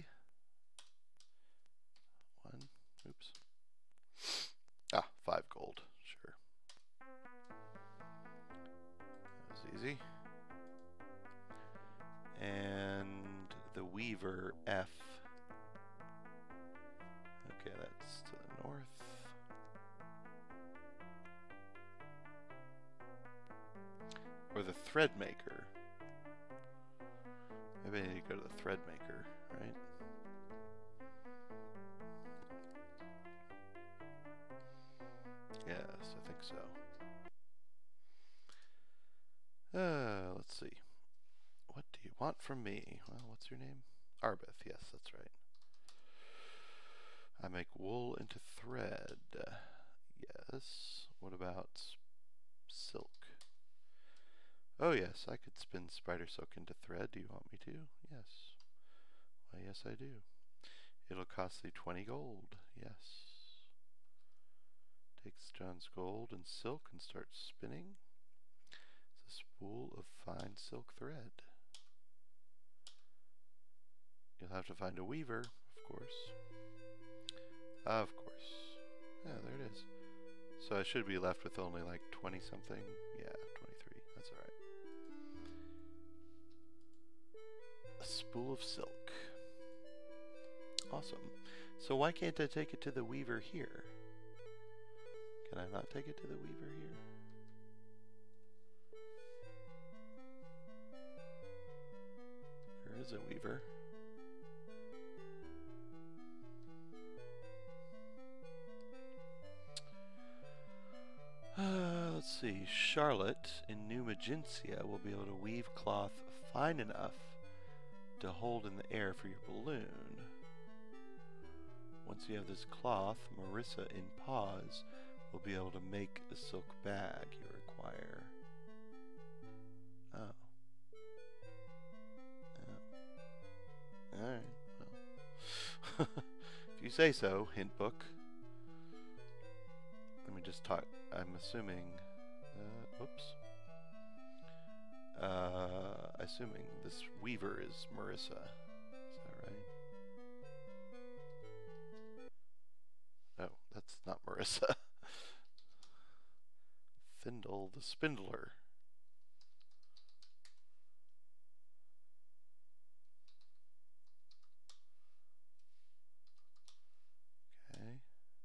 One. Oops. Ah, five gold. Sure. That was easy. And the Weaver F. Okay, that's to the north. Or the Thread Maker. Maybe I need to go to the Thread Maker, right? Yes, I think so. Uh, let's see. What do you want from me? Well, what's your name? Arbeth, yes, that's right. I make wool into thread. Yes. What about silk? Oh yes, I could spin spider silk into thread. Do you want me to? Yes. Why, yes I do. It'll cost thee twenty gold. Yes. Take John's gold and silk and start spinning. It's a spool of fine silk thread. You'll have to find a weaver, of course. Of course. Yeah, there it is. So I should be left with only like twenty something. Yeah, twenty-three. That's alright. A spool of silk. Awesome. So why can't I take it to the weaver here? Can I not take it to the weaver here? There is a weaver. Uh, let's see. Charlotte in New Magentia will be able to weave cloth fine enough to hold in the air for your balloon. Once you have this cloth, Marissa in Pause will be able to make the silk bag you require. Oh. Oh. Alright, well. If you say so, hint book. Let me just talk. I'm assuming. Uh, oops. Uh, assuming this weaver is Marissa. Is that right? No, that's not Marissa. Findle the Spindler. Okay.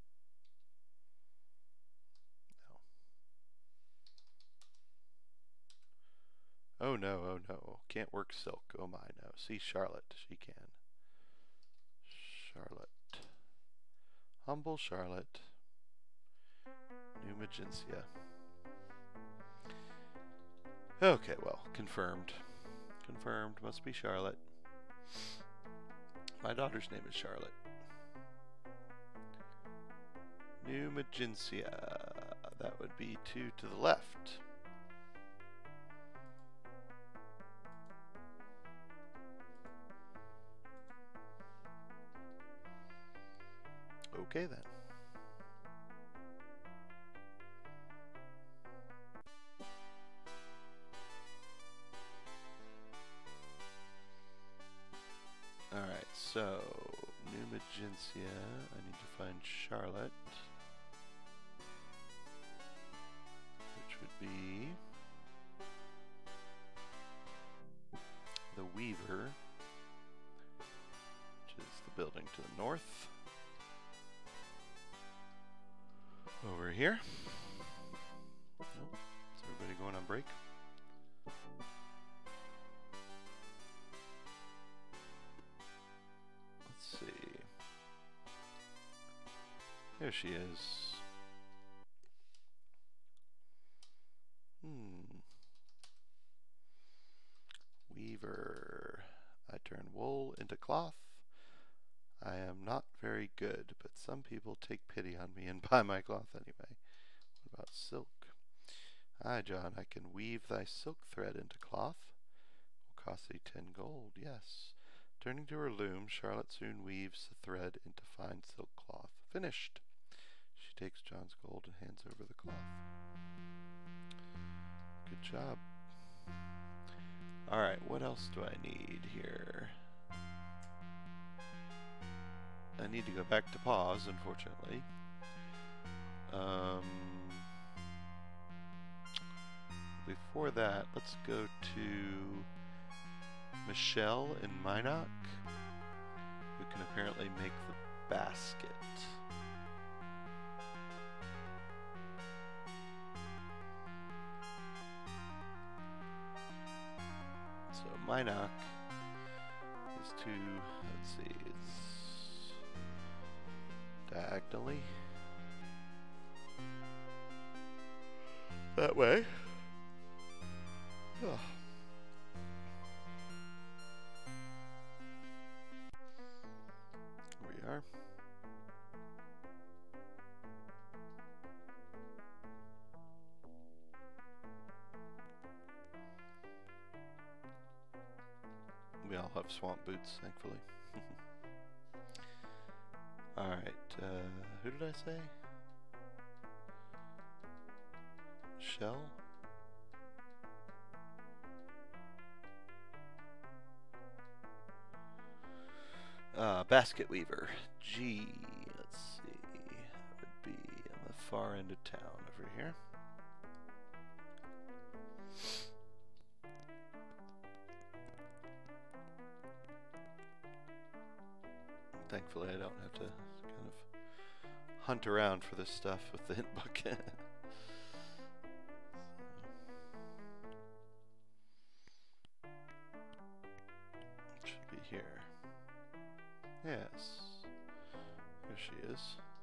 No. Oh no, oh no. Can't work silk. Oh my, no. See Charlotte. She can. Charlotte. Humble Charlotte. New Magentia. Okay, well, confirmed. Confirmed. Must be Charlotte. My daughter's name is Charlotte. New Magentia. That would be two to the left. Okay then. so New Magencia. I need to find Charlotte, which would be the Weaver, which is the building to the north. Over here. Nope. Is everybody going on break? Let's see. There she is. Hmm. Weaver. I turn wool into cloth. I am not very good, but some people take pity on me and buy my cloth anyway. What about silk? Aye, John, I can weave thy silk thread into cloth. Will cost thee ten gold, yes. Turning to her loom, Charlotte soon weaves the thread into fine silk cloth. Finished. She takes John's gold and hands over the cloth. Good job. Alright, what else do I need here? I need to go back to pause, unfortunately. Um, before that, let's go to Michelle in Minot, who can apparently make the basket. So Minot is to, let's see, it's diagonally that way. Oh. Here we are. We all have swamp boots, thankfully. Alright, uh, who did I say? Shell? Uh, basket weaver. G. Let's see. That would be on the far end of town over here. Thankfully, I don't have to kind of hunt around for this stuff with the hint book. Should be here. Yes. There she is.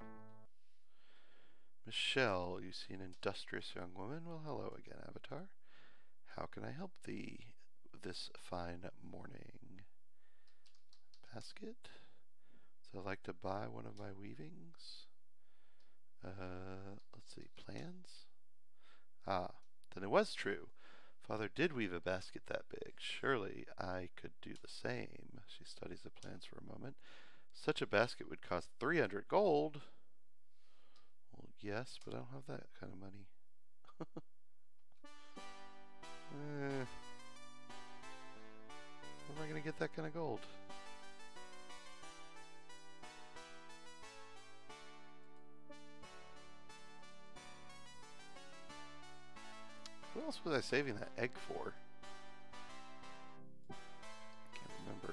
Michelle, you see an industrious young woman. Well, hello again, Avatar. How can I help thee this fine morning? Basket? So I'd like to buy one of my weavings. Uh, let's see, plans? Ah, then it was true. Father did weave a basket that big. Surely I could do the same. She studies the plans for a moment. Such a basket would cost three hundred gold. Well, yes, but I don't have that kind of money. eh, where am I going to get that kind of gold? What else was I saving that egg for? Can't remember.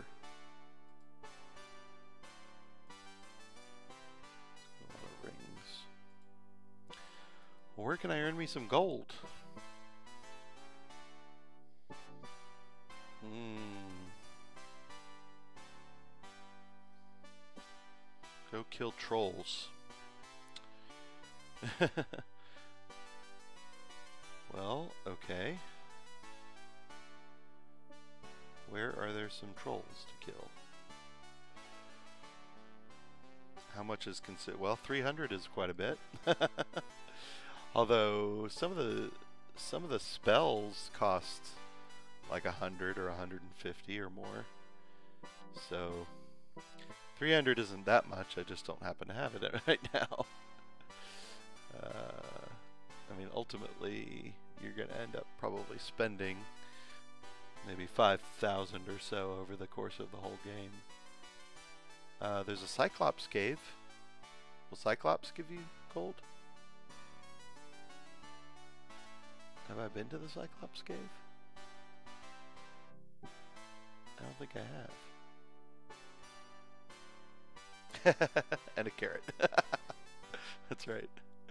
A lot of rings. Well, where can I earn me some gold? Hmm. Go kill trolls. Well, okay. Where are there some trolls to kill? How much is considered? Well, three hundred is quite a bit. Although some of the some of the spells cost like a hundred or a hundred and fifty or more. So three hundred isn't that much. I just don't happen to have it right now. Uh, I mean, ultimately, you're going to end up probably spending maybe five thousand or so over the course of the whole game. Uh, there's a Cyclops cave. Will Cyclops give you gold? Have I been to the Cyclops cave? I don't think I have. And a carrot. That's right.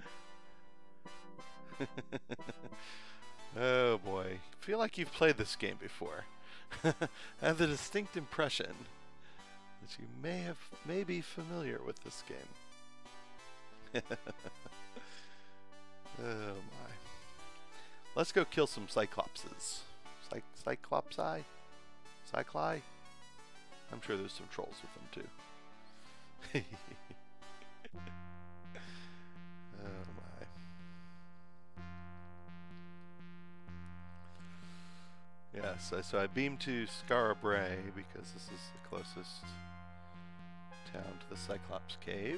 Oh boy. I feel like you've played this game before. I have the distinct impression that you may have may be familiar with this game. Oh my. Let's go kill some Cyclopses. Cy Cyclopsi? Cycli? I'm sure there's some trolls with them too. Oh my. Yeah, so, so I beamed to Scarabray because this is the closest town to the Cyclops cave.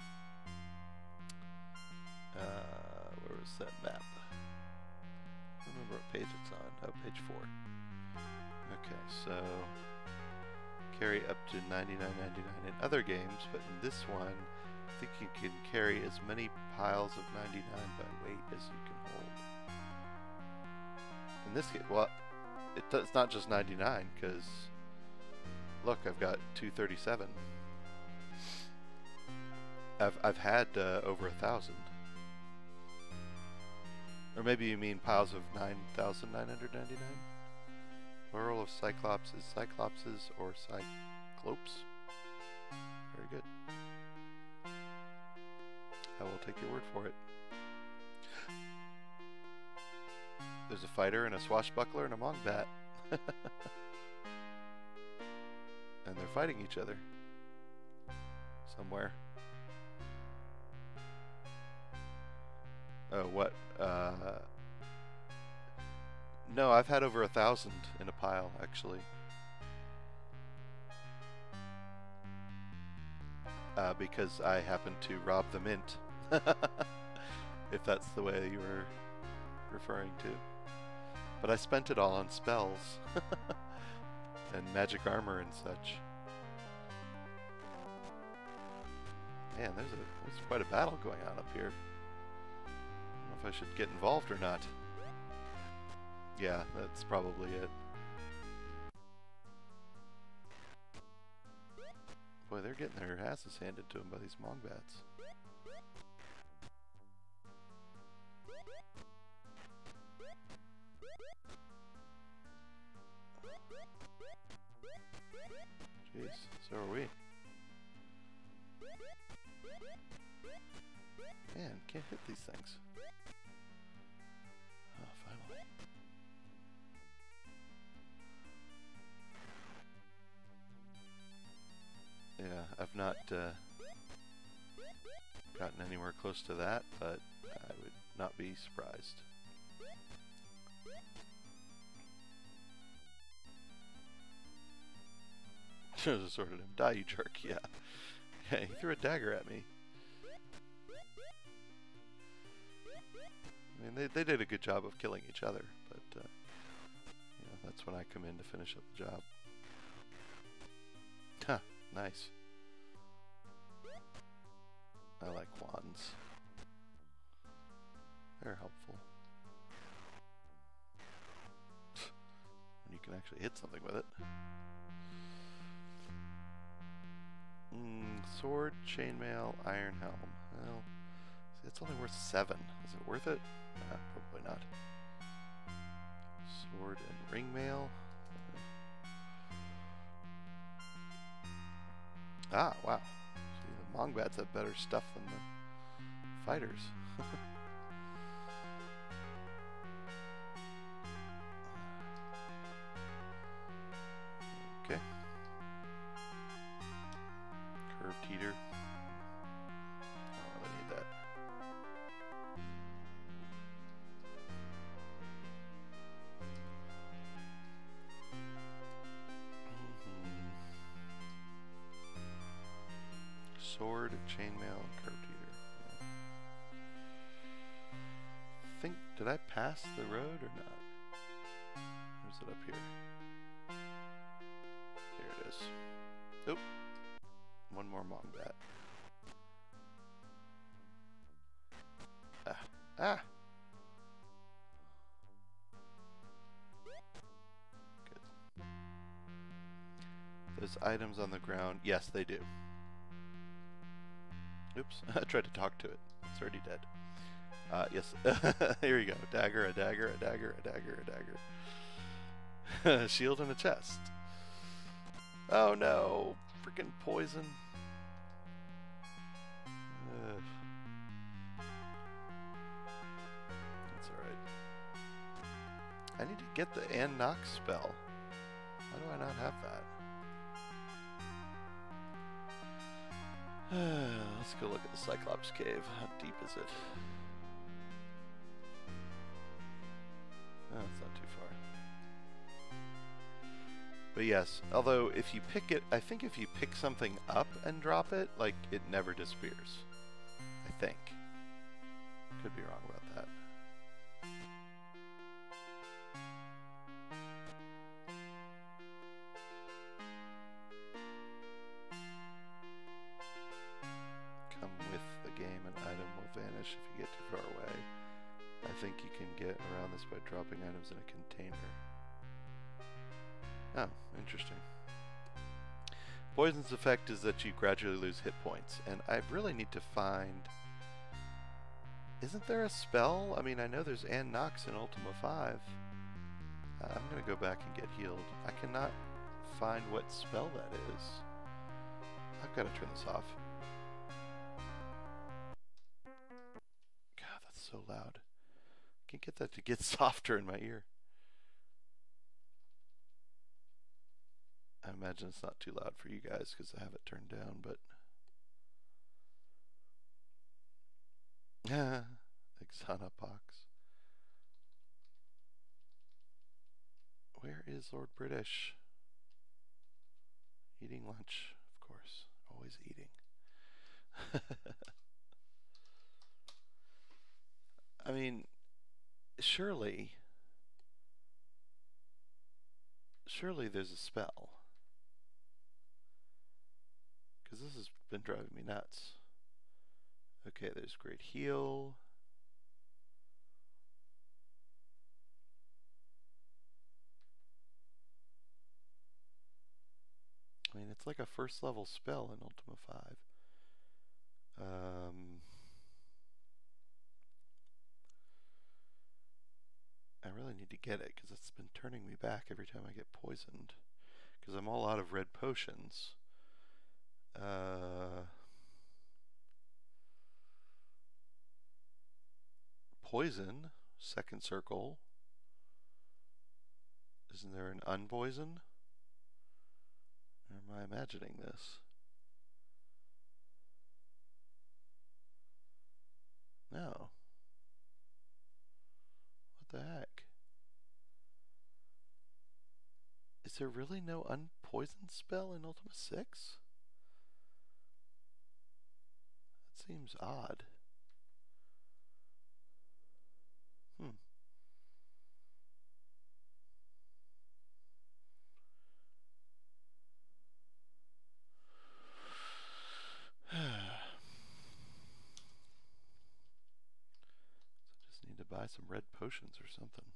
Uh, where was that map? I don't remember what page it's on. Oh, page four. Okay, so carry up to ninety-nine ninety-nine in other games, but in this one, I think you can carry as many piles of ninety-nine by weight as you can hold. In this case, well, it does, it's not just ninety-nine, because look, I've got two thirty-seven. I've I've had uh, over a thousand. Or maybe you mean piles of nine thousand nine hundred ninety-nine? Plural of Cyclops is Cyclopses or Cyclopes. Very good. I will take your word for it. There's a fighter and a swashbuckler and a Mongbat. And they're fighting each other. Somewhere. Oh, what? Uh, no, I've had over a thousand in a pile, actually. Uh, because I happened to rob the mint. If that's the way you were referring to. But I spent it all on spells. And magic armor and such. Man, there's, a, there's quite a battle going on up here. I should get involved or not. Yeah, that's probably it. Boy, they're getting their asses handed to them by these Mongbats. Jeez, so are we. Man, can't hit these things. Oh, finally. Yeah, I've not uh, gotten anywhere close to that, but I would not be surprised. Shows a sword at him. Die, you jerk. Yeah. Yeah, he threw a dagger at me. I mean, they, they did a good job of killing each other, but, uh, you know, that's when I come in to finish up the job. Huh, nice. I like wands. They're helpful. When you can actually hit something with it. Mm, sword, chainmail, iron helm. Well, see, it's only worth seven. Is it worth it? Nah, probably not. Sword and ringmail. Ah, wow. See, the Mongbats have better stuff than the fighters. Okay. Curved heater. I don't really need that. Sword, chainmail, and curved heater. Yeah. Think, did I pass the road or not? Or is it up here? Here it is. Oop. One more Wombat. Ah. Ah! Good. Those items on the ground, yes, they do. Oops, I tried to talk to it. It's already dead. Uh, yes. Here you go. Dagger, a dagger, a dagger, a dagger, a dagger. Shield and a chest. Oh no! Freaking poison. Ugh. That's alright. I need to get the and knock spell. How do I not have that? Let's go look at the Cyclops Cave. How deep is it? Oh, it's not too far. But yes, although if you pick it, I think if you pick something up and drop it, like, it never disappears. I think. Could be wrong about that. Come with the game, an item will vanish if you get too far away. I think you can get around this by dropping items in a container. Oh, interesting. Poison's effect is that you gradually lose hit points, and I really need to find... Isn't there a spell? I mean, I know there's and Nox in Ultima five. Uh, I'm going to go back and get healed. I cannot find what spell that is. I've got to turn this off. God, that's so loud. I can't get that to get softer in my ear. I imagine it's not too loud for you guys because I have it turned down, but... Exonapox. Where is Lord British? Eating lunch, of course. Always eating. I mean, surely... Surely there's a spell. Because this has been driving me nuts. Okay, there's Great Heal. I mean, it's like a first level spell in Ultima five. Um, I really need to get it because it's been turning me back every time I get poisoned. Because I'm all out of red potions. Uh, poison, second circle. Isn't there an unpoison? Or am I imagining this? No. What the heck? Is there really no unpoisoned spell in Ultima six? That seems odd. Hmm. Just need to buy some red potions or something.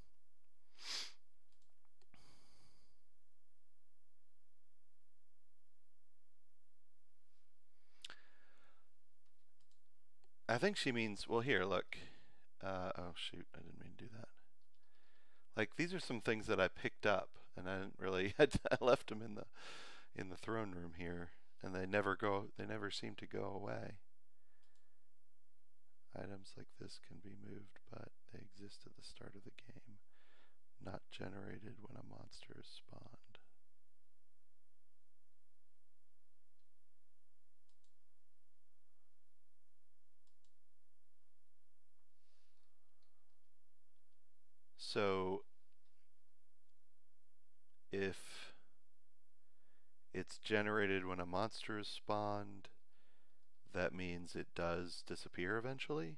I think she means, well, here, look. Uh, oh, shoot, I didn't mean to do that. Like, these are some things that I picked up, and I didn't really, I left them in the, in the throne room here, and they never go, they never seem to go away. Items like this can be moved, but they exist at the start of the game, not generated when a monster is spawned. So if it's generated when a monster is spawned, that means it does disappear eventually?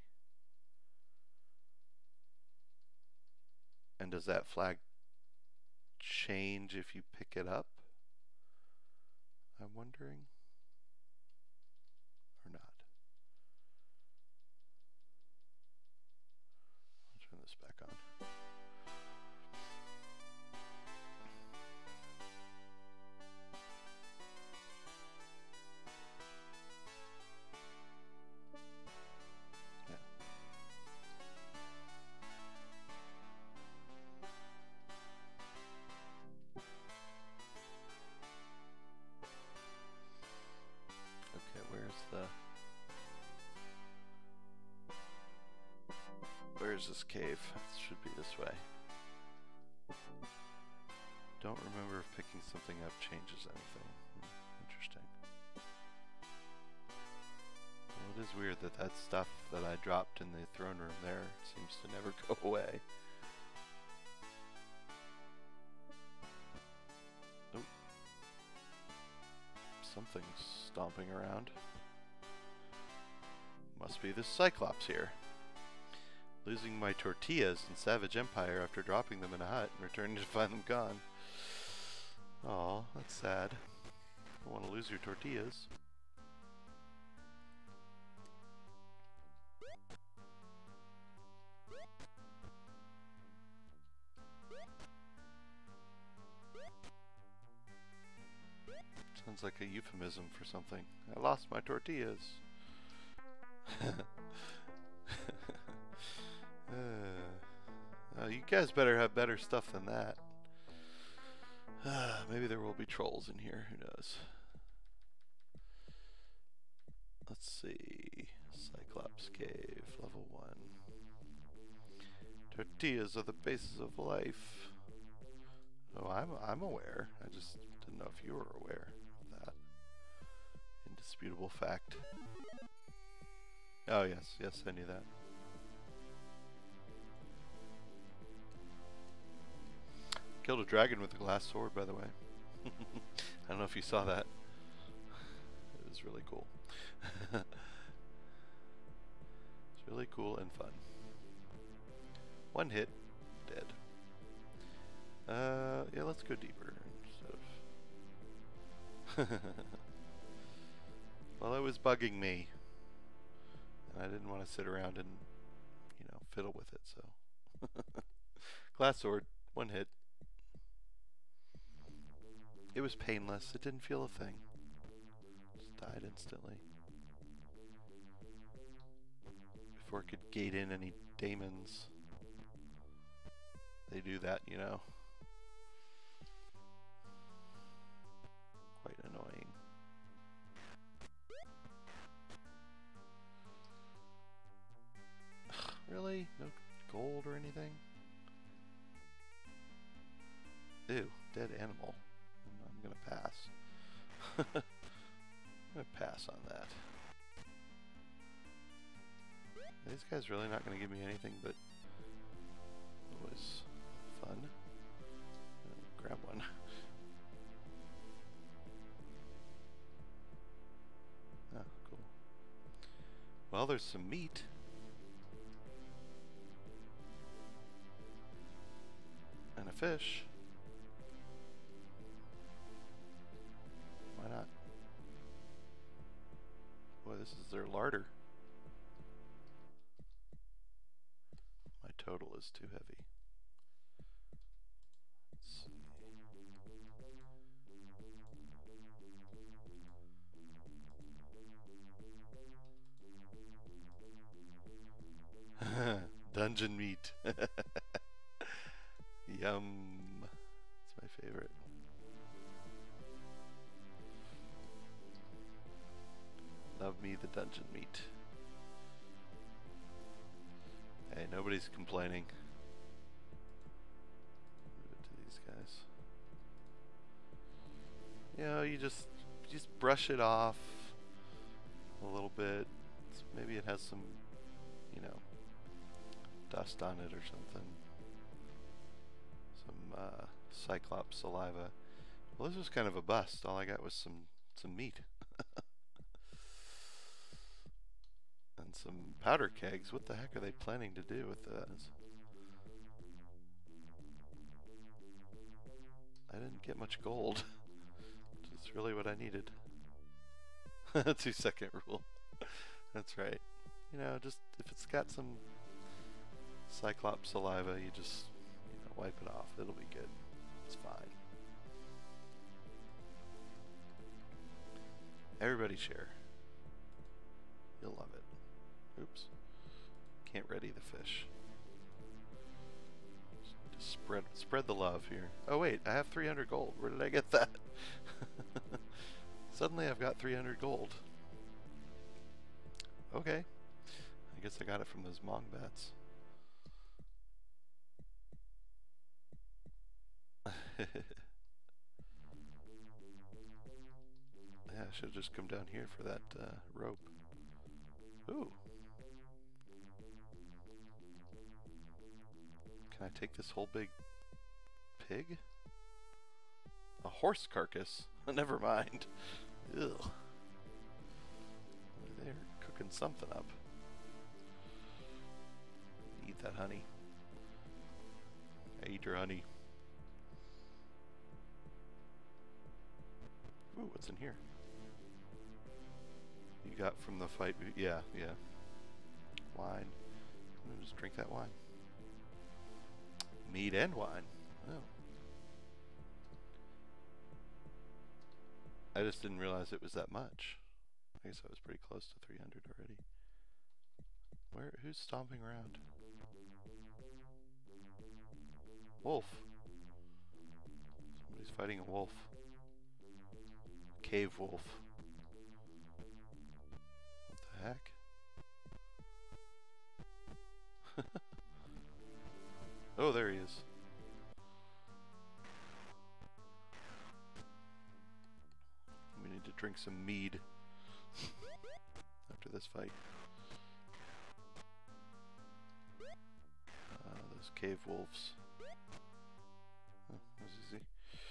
And does that flag change if you pick it up? I'm wondering. the... Where's this cave? It should be this way. Don't remember if picking something up changes anything. Hmm, interesting. Well, it is weird that that stuff that I dropped in the throne room there seems to never go away. Oh. Something's stomping around. Must be this Cyclops here. Losing my tortillas in Savage Empire after dropping them in a hut and returning to find them gone. Aw, that's sad. Don't want to lose your tortillas. Sounds like a euphemism for something. I lost my tortillas. uh, uh, you guys better have better stuff than that. Uh, maybe there will be trolls in here. Who knows? Let's see. Cyclops Cave, level one. Tortillas are the basis of life. Oh, I'm I'm aware. I just didn't know if you were aware of that. Indisputable fact. Oh yes, yes, I knew that. Killed a dragon with a glass sword, by the way. I don't know if you saw that. It was really cool. It's really cool and fun. One hit, dead. Uh, yeah, let's go deeper instead of... Well, it was bugging me. And I didn't want to sit around and, you know, fiddle with it, so... Glass sword, one hit. It was painless. It didn't feel a thing. Just died instantly. Before it could gate in any daemons. They do that, you know. Quite annoying. Really? No gold or anything? Ew, dead animal. I'm gonna pass. I'm gonna pass on that. These guys really not gonna give me anything but what was fun. Uh, grab one. Oh, cool. Well, there's some meat. And a fish. Why not? Boy, this is their larder. My total is too heavy. Let's see. Dungeon meat. Yum. It's my favorite. Love me the dungeon meat. Hey, nobody's complaining. Move it to these guys. You know, you just just brush it off a little bit. So maybe it has some, you know, dust on it or something. Some uh, Cyclops saliva. Well, this was kind of a bust. All I got was some some meat. And some powder kegs. What the heck are they planning to do with those? I didn't get much gold. Which is really what I needed. Two second rule. That's right. You know, just if it's got some Cyclops saliva, you just, you know, wipe it off. It'll be good. It's fine. Everybody share. You'll love it. Oops. Can't ready the fish. Just spread spread the love here. Oh wait, I have three hundred gold. Where did I get that? Suddenly I've got three hundred gold. Okay. I guess I got it from those Mong bats. Yeah, I should have just come down here for that uh, rope. Ooh. Can I take this whole big pig? A horse carcass? Never mind. Ugh. They're cooking something up. Eat that honey. I eat your honey. Ooh, what's in here? You got from the fight? Yeah, yeah. Wine. Let me just drink that wine. Meat and wine. Oh. I just didn't realize it was that much. I guess I was pretty close to three hundred already. Where? Who's stomping around? Wolf. Somebody's fighting a wolf. Cave wolf. What the heck? Oh, there he is. We need to drink some mead after this fight. Uh, those cave wolves. Oh, that was easy.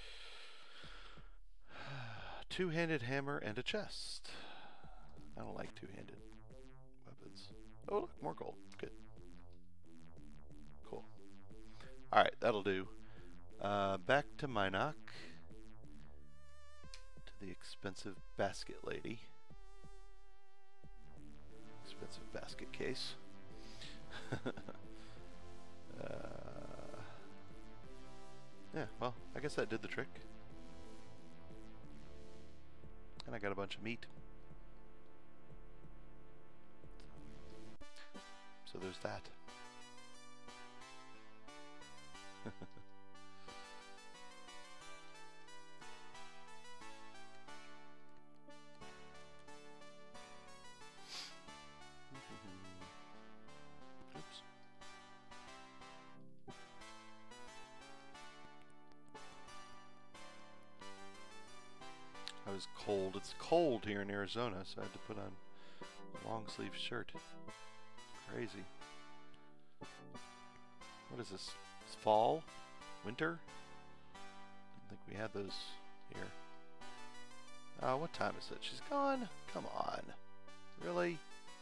Two-handed hammer and a chest. I don't like two-handed weapons. Oh, look, more gold. Good. Cool. Alright, that'll do. Uh, back to Minok. To the expensive basket lady. Expensive basket case. uh, yeah, well, I guess that did the trick. And I got a bunch of meat. So there's that. Oops. I was cold. It's cold here in Arizona, so I had to put on a long sleeve shirt. Crazy. What is this? It's fall? Winter? Didn't think we had those here. Oh, what time is it? She's gone? Come on. Really?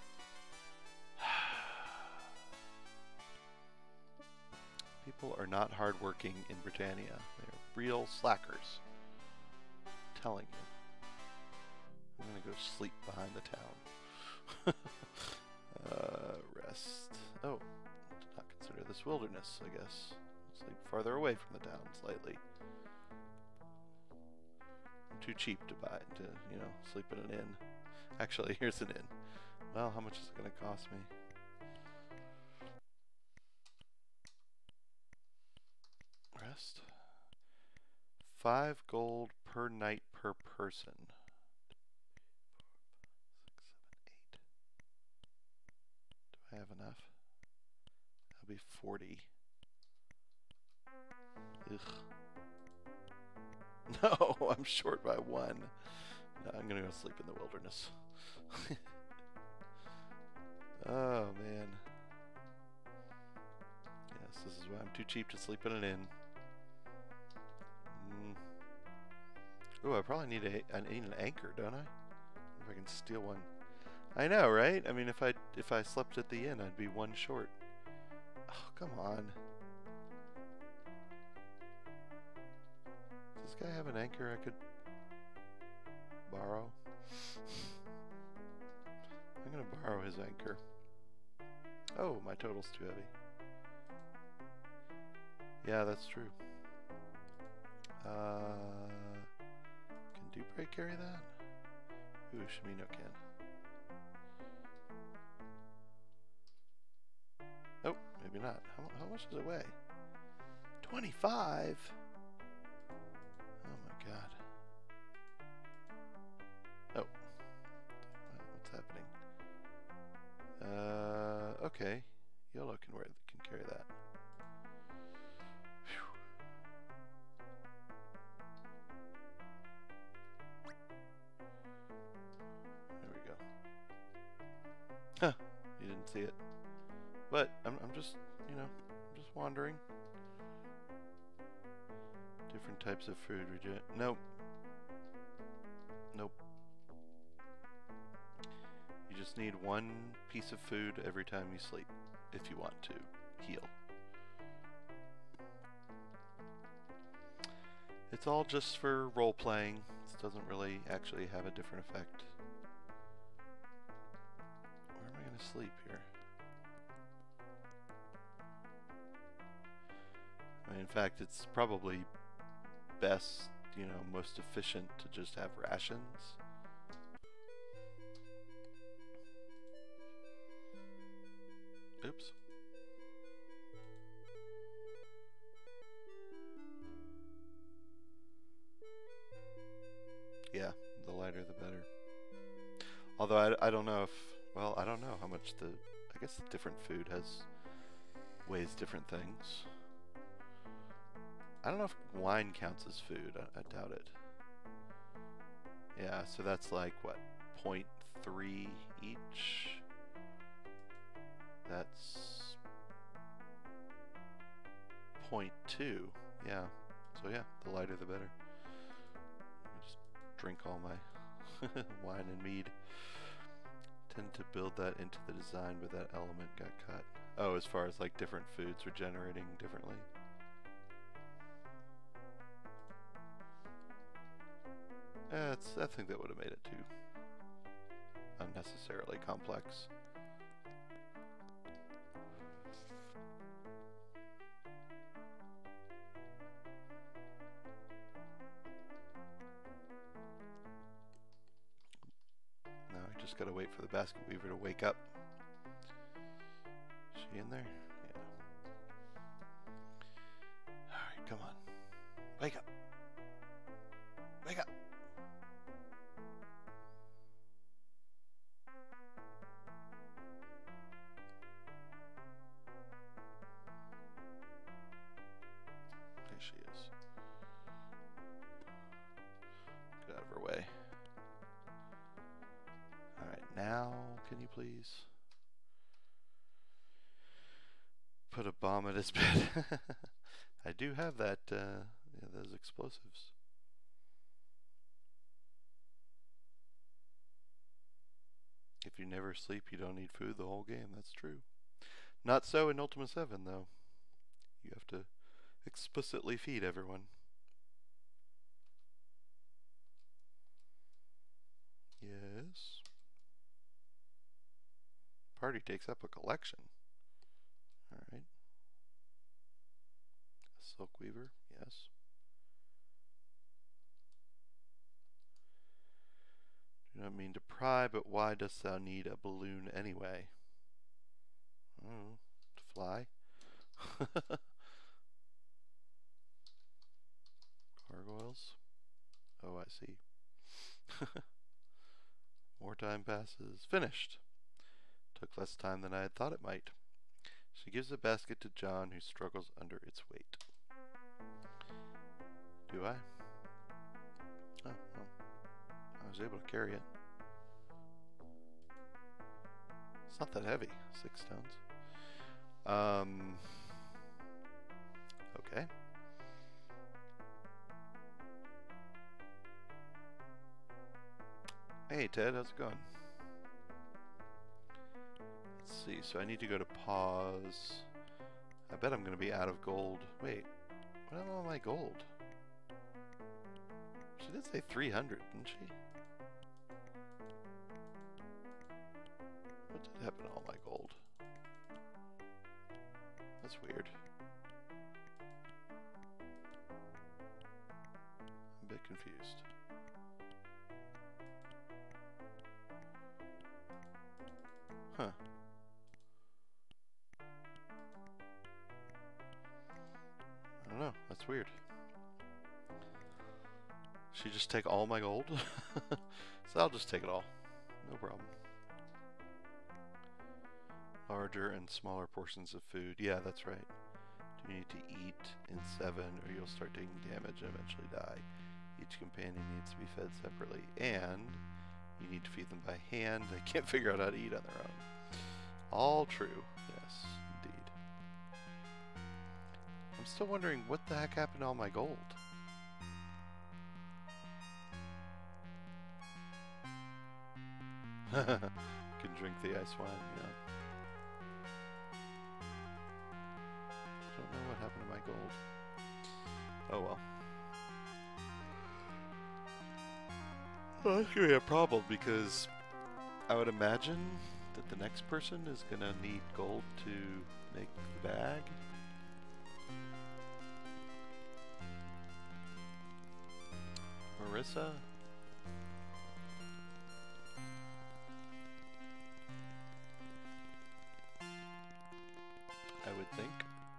People are not hardworking in Britannia. They're real slackers. I'm telling you. I'm gonna go sleep behind the town. uh, rest. Oh, did not consider this wilderness, I guess. Sleep farther away from the town slightly. I'm too cheap to buy to, you know, sleep in an inn. Actually, here's an inn. Well, how much is it gonna cost me? Rest. Five gold per night per person. Six, seven, eight. Do I have enough? That'll be forty. Ugh. No, I'm short by one. No, I'm gonna go sleep in the wilderness. Oh man. Yes, this is why I'm too cheap to sleep in an inn. Mm. Ooh, I probably need a I need an anchor, don't I? If I can steal one. I know, right? I mean, if I if I slept at the inn, I'd be one short. Oh, come on. Does this guy have an anchor I could borrow? I'm gonna borrow his anchor. Oh, my total's too heavy. Yeah, that's true. Uh, can Dupre carry that? Ooh, Shimino can. Oh, maybe not. How, how much does it weigh? twenty-five? Oh my god. Oh. What's happening? okay. YOLO can wear can carry that. Whew. There we go. Huh. You didn't see it. But I'm I'm just, you know, I'm just wandering. Different types of food. Reject. Nope. Nope. You just need one piece of food every time you sleep if you want to heal. It's all just for role playing. This doesn't really actually have a different effect. Where am I going to sleep here? I mean, in fact, it's probably best, you know, most efficient to just have rations. Oops. Yeah, the lighter the better. Although I, I don't know if, well, I don't know how much the, I guess the different food has, weighs different things. I don't know if wine counts as food. I, I doubt it. Yeah, so that's like, what, zero point three each? That's zero point two. Yeah. So yeah, the lighter the better. I just drink all my wine and mead. Tend to build that into the design, but that element got cut. Oh, as far as like different foods regenerating differently. Eh, it's, I think that would have made it too unnecessarily complex. Now I just gotta wait for the basket weaver to wake up. Is she in there? Yeah. Alright, come on. Wake up! Wake up! There she is. Get out of her way. Alright, now can you please put a bomb at his bed? I do have that, uh, yeah, those explosives. If you never sleep, you don't need food the whole game. That's true. Not so in Ultima seven, though. You have to explicitly feed everyone. Yes. Party takes up a collection. Alright. A silk weaver, yes. Do not mean to pry, but why dost thou need a balloon anyway? Oh, to fly? Gargoyles? Oh, I see. More time passes. Finished. Took less time than I had thought it might. She gives the basket to John, who struggles under its weight. Do I? Oh, well. I was able to carry it. It's not that heavy. Six stones. Um. Okay. Hey, Ted. How's it going? Let's see. So I need to go to pause. I bet I'm going to be out of gold. Wait. What am all my gold? She did say three hundred, didn't she? What did happen to all my gold? That's weird. I'm a bit confused. Huh. I don't know. That's weird. She just take all my gold? So I'll just take it all. No problem. Larger and smaller portions of food. Yeah, that's right. You need to eat in seven or you'll start taking damage and eventually die. Each companion needs to be fed separately, and you need to feed them by hand. They can't figure out how to eat on their own. All true. Yes, indeed. I'm still wondering what the heck happened to all my gold. Can drink the ice wine, yeah. Don't know what happened to my gold. Oh well. Well, that's gonna be a problem because I would imagine that the next person is gonna need gold to make the bag. Marissa? I would think.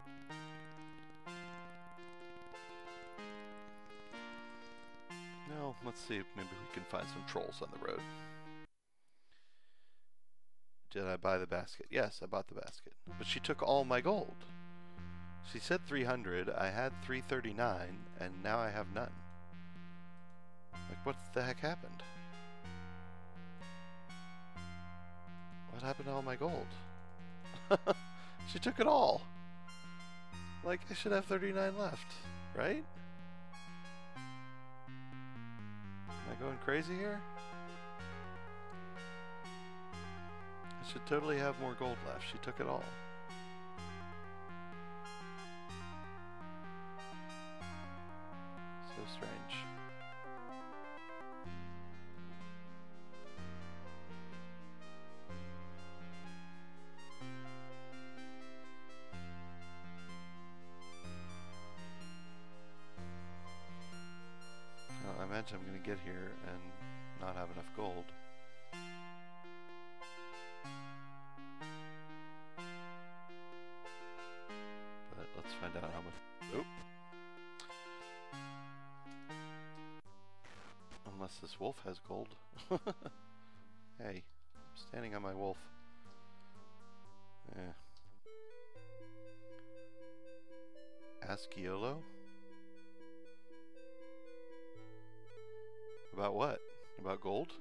No, let's see if maybe we can find some trolls on the road. Did I buy the basket? Yes, I bought the basket. But she took all my gold. She said three hundred, I had three thirty-nine, and now I have none. Like, what the heck happened? What happened to all my gold? She took it all. Like, I should have thirty-nine left, right? Am I going crazy here? I should totally have more gold left. She took it all. So strange. Well, I imagine I'm going to get here and not have enough gold. But let's find out how much. Oop. Unless this wolf has gold. Hey, I'm standing on my wolf. Yeah. Asciolo? About what? About gold?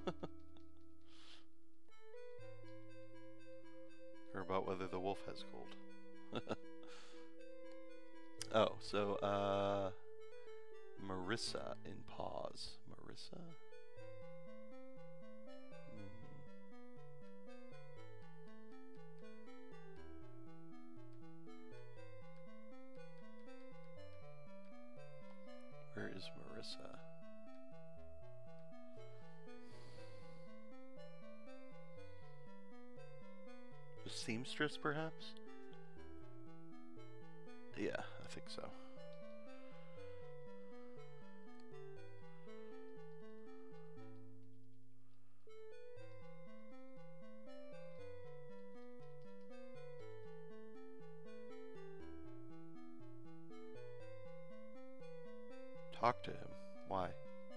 Or about whether the wolf has gold? Oh, so, uh... Marissa in pause. Marissa? Mm. Where is Marissa? The seamstress, perhaps? Yeah, I think so. Talk to him. Why?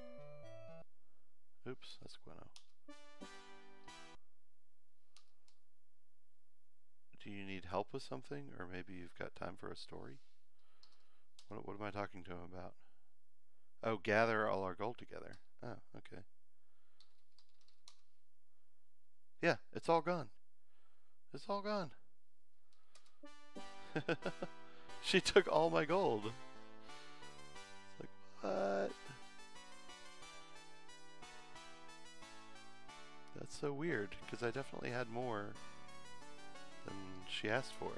Oops, that's Gweno. Do you need help with something? Or maybe you've got time for a story? What, what am I talking to him about? Oh, gather all our gold together. Oh, okay. Yeah, it's all gone. It's all gone. She took all my gold. It's like, what? That's so weird, because I definitely had more than she asked for.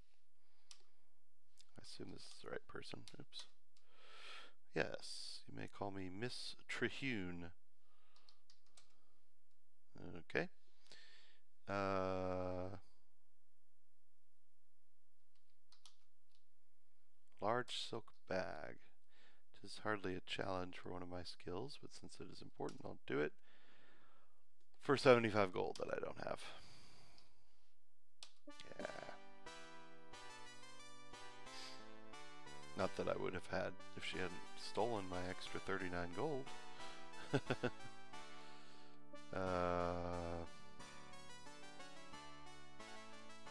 I assume this is the right person. Oops. Yes, you may call me Miss Trehune. Okay. Uh, large silk bag. It is hardly a challenge for one of my skills, but since it is important, I'll do it for seventy-five gold that I don't have. Yeah. Not that I would have had if she hadn't stolen my extra thirty-nine gold. uh...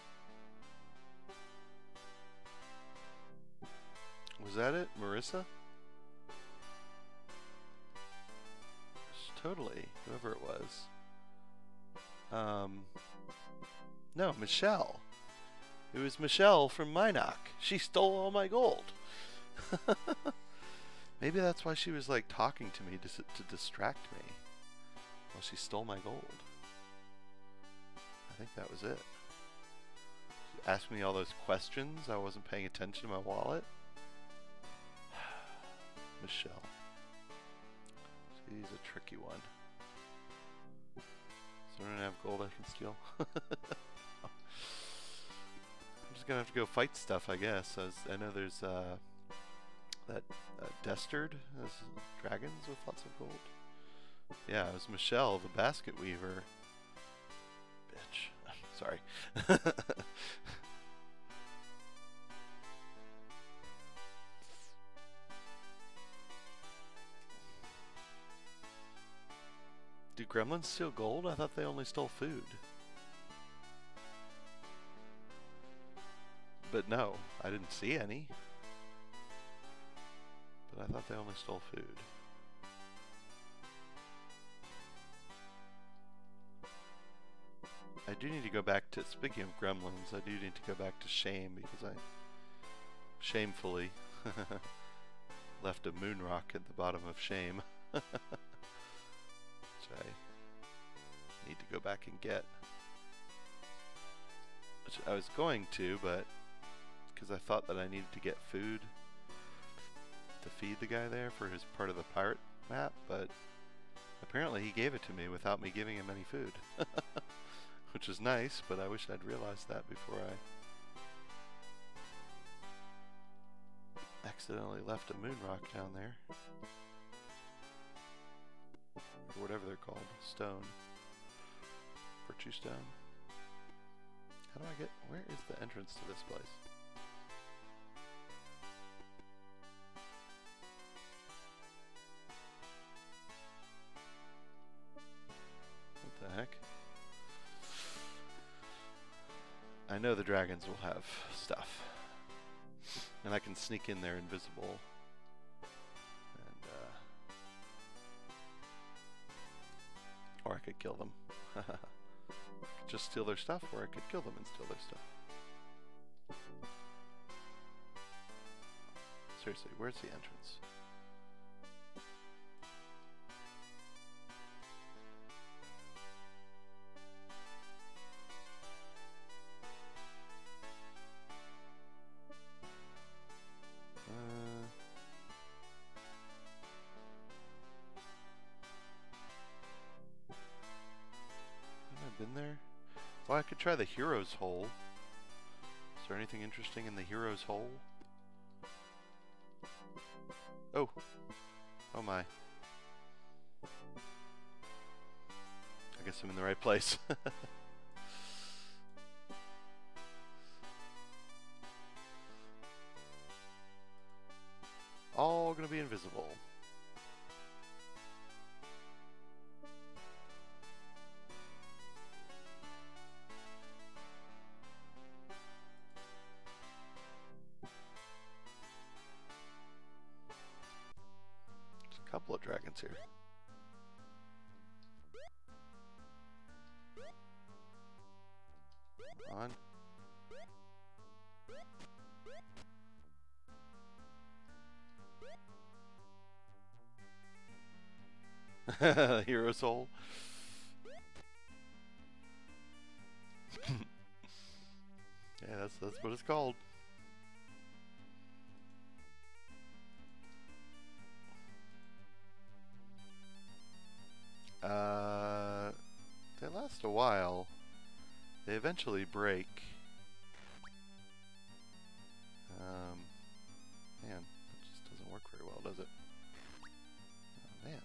Marissa? Totally, whoever it was. Um, no, Michelle. It was Michelle from Minot. She stole all my gold. Maybe that's why she was like talking to me to, to distract me. Well, she stole my gold. I think that was it. She asked me all those questions. I wasn't paying attention to my wallet. Michelle. She's a tricky one. So I don't have gold I can steal. I'm just gonna have to go fight stuff, I guess. I, was, I know there's uh, that uh, Destard has dragons with lots of gold. Yeah, it was Michelle, the basket weaver. Bitch. Sorry. Do gremlins steal gold? I thought they only stole food. But no, I didn't see any. But I thought they only stole food. I do need to go back to, speaking of gremlins, I do need to go back to Shame because I shamefully left a moon rock at the bottom of Shame. Which I need to go back and get. Which I was going to, but because I thought that I needed to get food to feed the guy there for his part of the pirate map, but apparently he gave it to me without me giving him any food. Which is nice, but I wish I'd realized that before I accidentally left a moon rock down there. Or whatever they're called. Stone. Virtue stone. How do I get... Where is the entrance to this place? What the heck? I know the dragons will have stuff. And I can sneak in there invisible. And, uh... or I could kill them. I could just steal their stuff, or I could kill them and steal their stuff. Seriously, where's the entrance? In there? Well, I could try the hero's hole. Is there anything interesting in the hero's hole? Oh. Oh my. I guess I'm in the right place. All gonna be invisible. Couple of dragons here. Come on. Hero soul. Yeah, that's that's what it's called. Uh, they last a while. They eventually break. Um, man, that just doesn't work very well, does it? Oh, man.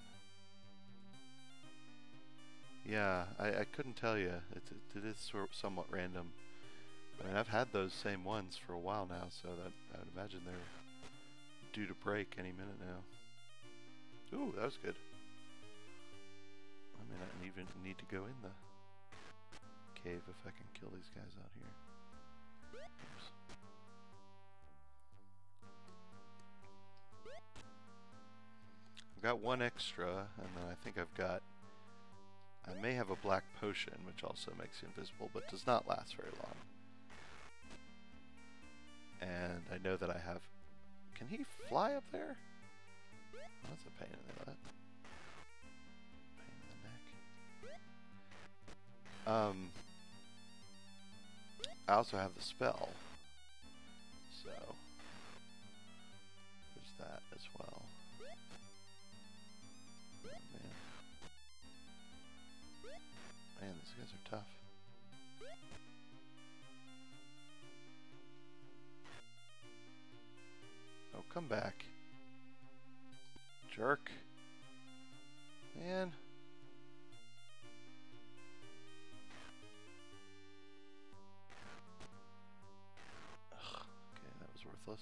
Yeah, I, I couldn't tell you. It, it, it is sort somewhat random. I mean, I've had those same ones for a while now, so that I would imagine they're due to break any minute now. Ooh, that was good. I may not even need to go in the cave if I can kill these guys out here. Oops. got one extra, and then I think I've got... I may have a black potion, which also makes you invisible, but does not last very long. And I know that I have... Can he fly up there? Oh, that's a pain in the butt. Pain in the neck. Um, I also have the spell. So, there's that as well. Oh, man. Man, these guys are tough. Oh, come back. Jerk. Man. Ugh, okay, that was worthless.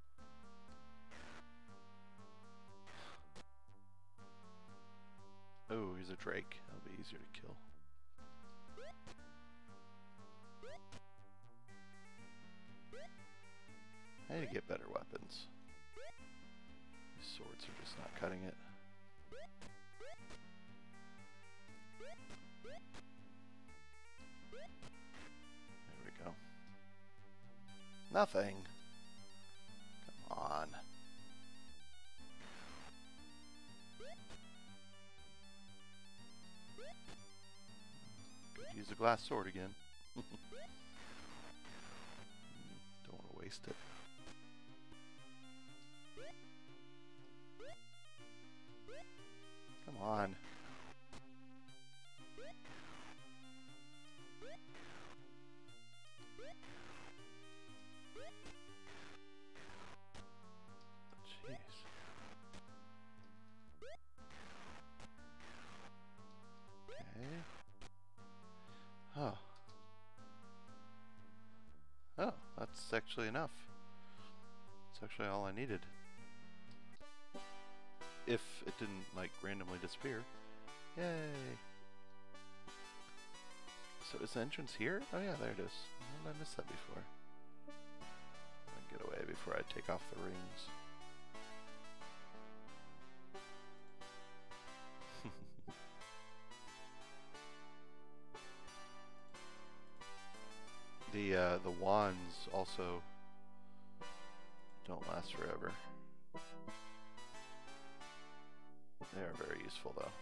Oh, he's a drake. That'll be easier to kill. I need to get better weapons. These swords are just not cutting it. There we go. Nothing. Come on. Could use a glass sword again. Don't want to waste it. Come on. Jeez. Okay. Oh. Oh, that's actually enough. That's actually all I needed. If it didn't, like, randomly disappear. Yay! So is the entrance here? Oh yeah, there it is. How did I miss that before? I'll get away before I take off the rings. the, uh, the wands also don't last forever. They are very useful, though.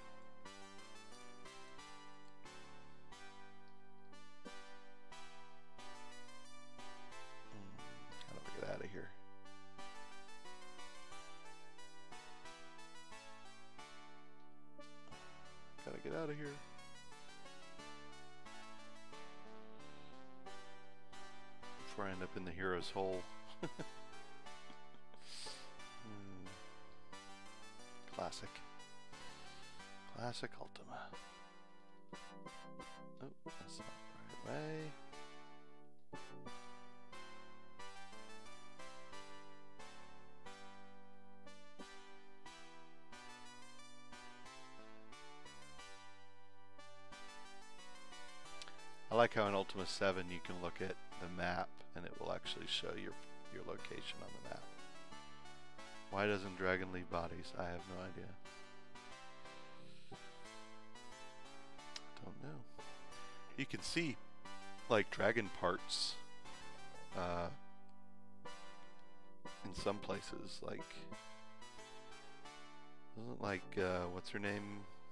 Hmm, how do I get out of here? Gotta get out of here. Before I end up in the hero's hole. hmm. Classic. Classic Ultima. Oh, that's not the right way. I like how in Ultima seven you can look at the map and it will actually show your your location on the map. Why doesn't Dragon leave bodies? I have no idea. Don't know. You can see like dragon parts uh, in some places, like isn't like uh, what's her name?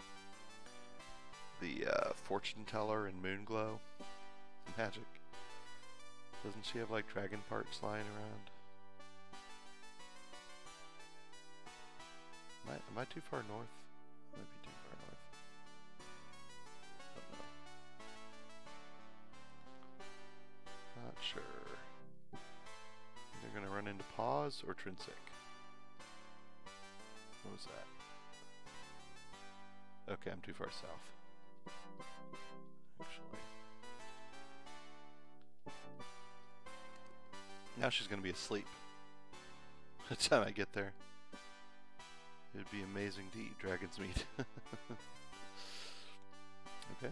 The uh, fortune teller in Moonglow Magic. Doesn't she have like dragon parts lying around? Am I, am I too far north? I might be too far north. Don't know. Not sure. They're gonna run into Pause or Trinsic. What was that? Okay, I'm too far south. Actually. Now she's gonna be asleep. By the time I get there. It'd be amazing to eat dragon's meat. Okay.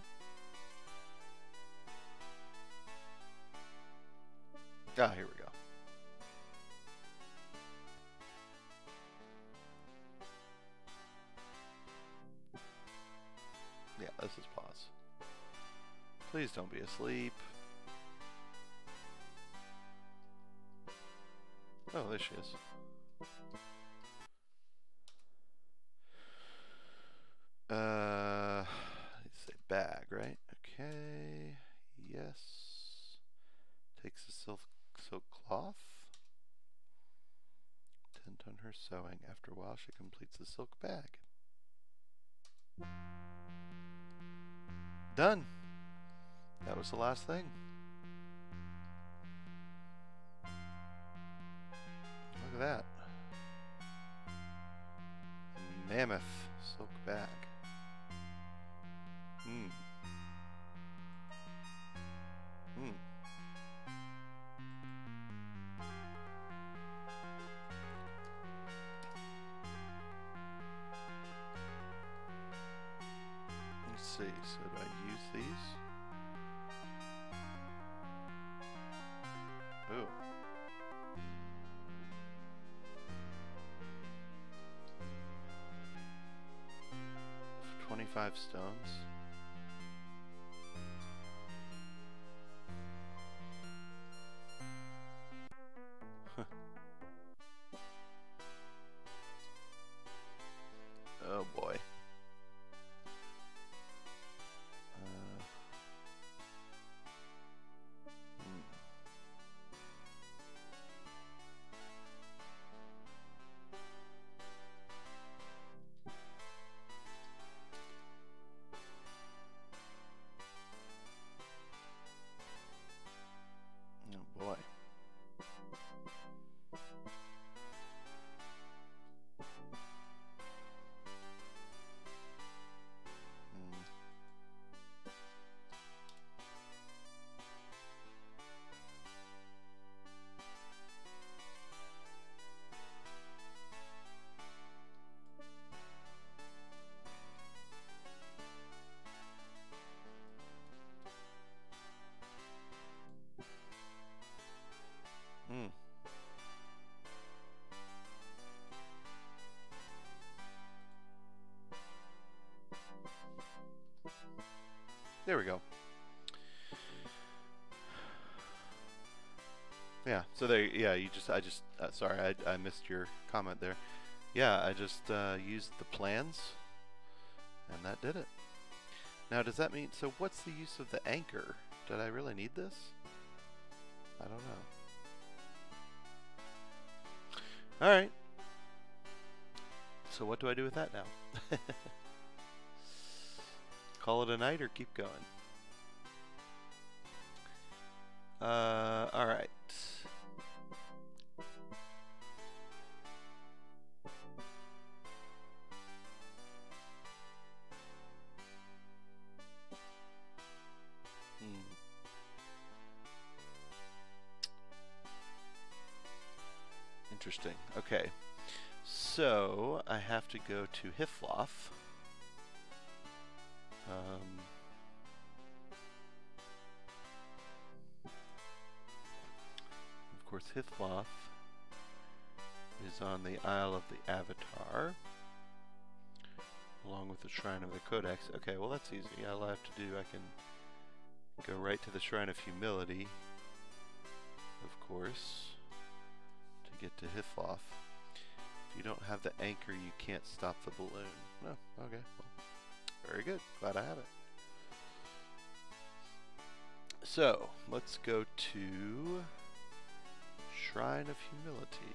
Ah, here we go. Please don't be asleep. Oh, there she is. Uh, let's say bag, right? Okay. Yes. Takes a silk silk cloth. Tent on her sewing. After a while, she completes the silk bag. Done. That was the last thing. Look at that. Mammoth silk bag. Hmm. Hmm. Let's see. So do I use these? Ooh. twenty-five stones. Oh boy. Uh, hmm. Oh boy. Hmm. Hmm. There we go. Yeah. So there. Yeah. You just. I just. Uh, sorry. I. I missed your comment there. Yeah. I just uh, used the plans, and that did it. Now, does that mean? So, what's the use of the anchor? Did I really need this? I don't know. All right. So, what do I do with that now? Call it a night or keep going? Uh, all right. Hmm. Interesting. Okay. So, I have to go to Hifloth. Um, of course, Hifloth is on the Isle of the Avatar, along with the Shrine of the Codex. Okay, well that's easy. All I have to do, I can go right to the Shrine of Humility, of course, to get to Hifloth. If you don't have the anchor, you can't stop the balloon. Oh, okay. Well, very good. Glad I have it. So, let's go to Shrine of Humility.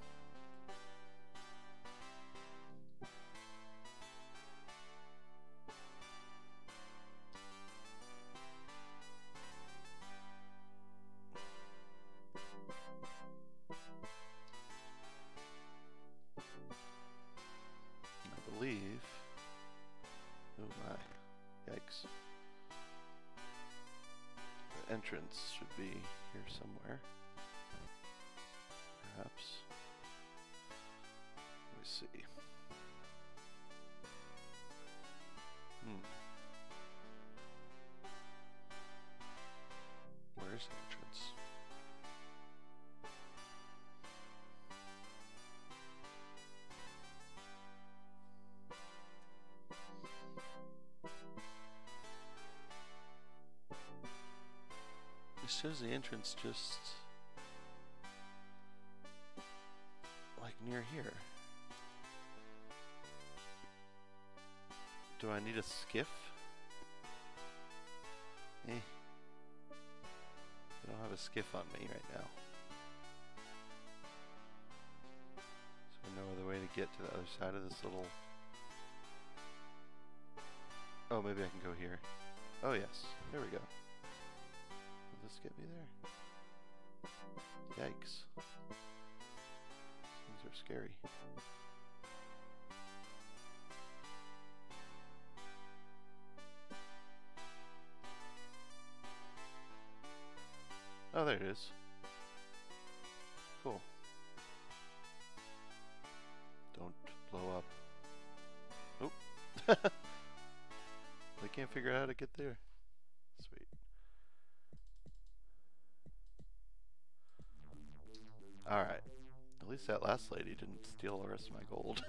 I believe. Oh my. Yikes. The entrance should be here somewhere. Perhaps. Let me see. Hmm. Where's the entrance? shows the entrance just like near here. Do I need a skiff? Eh. I don't have a skiff on me right now. So no other way to get to the other side of this little... Oh, maybe I can go here. Oh yes, there we go. Will this get me there? Yikes. Things are scary. Oh, there it is. Cool. Don't blow up. Oop. They can't figure out how to get there. Sweet. Alright. At least that last lady didn't steal the rest of my gold.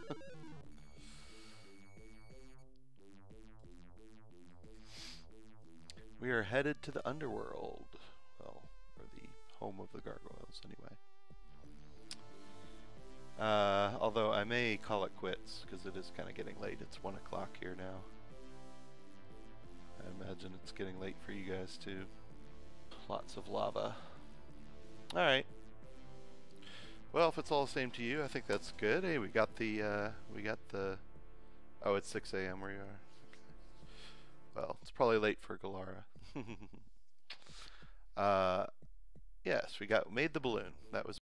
We are headed to the underworld. Well, or the home of the gargoyles, anyway. Uh, although I may call it quits, because it is kind of getting late. It's one o'clock here now. I imagine it's getting late for you guys too. Lots of lava. Alright. Well, if it's all the same to you, I think that's good. Hey, we got the, uh, we got the... Oh, it's six A M where you are. Okay. Well, it's probably late for Galara. uh, yes, we got made the balloon. That was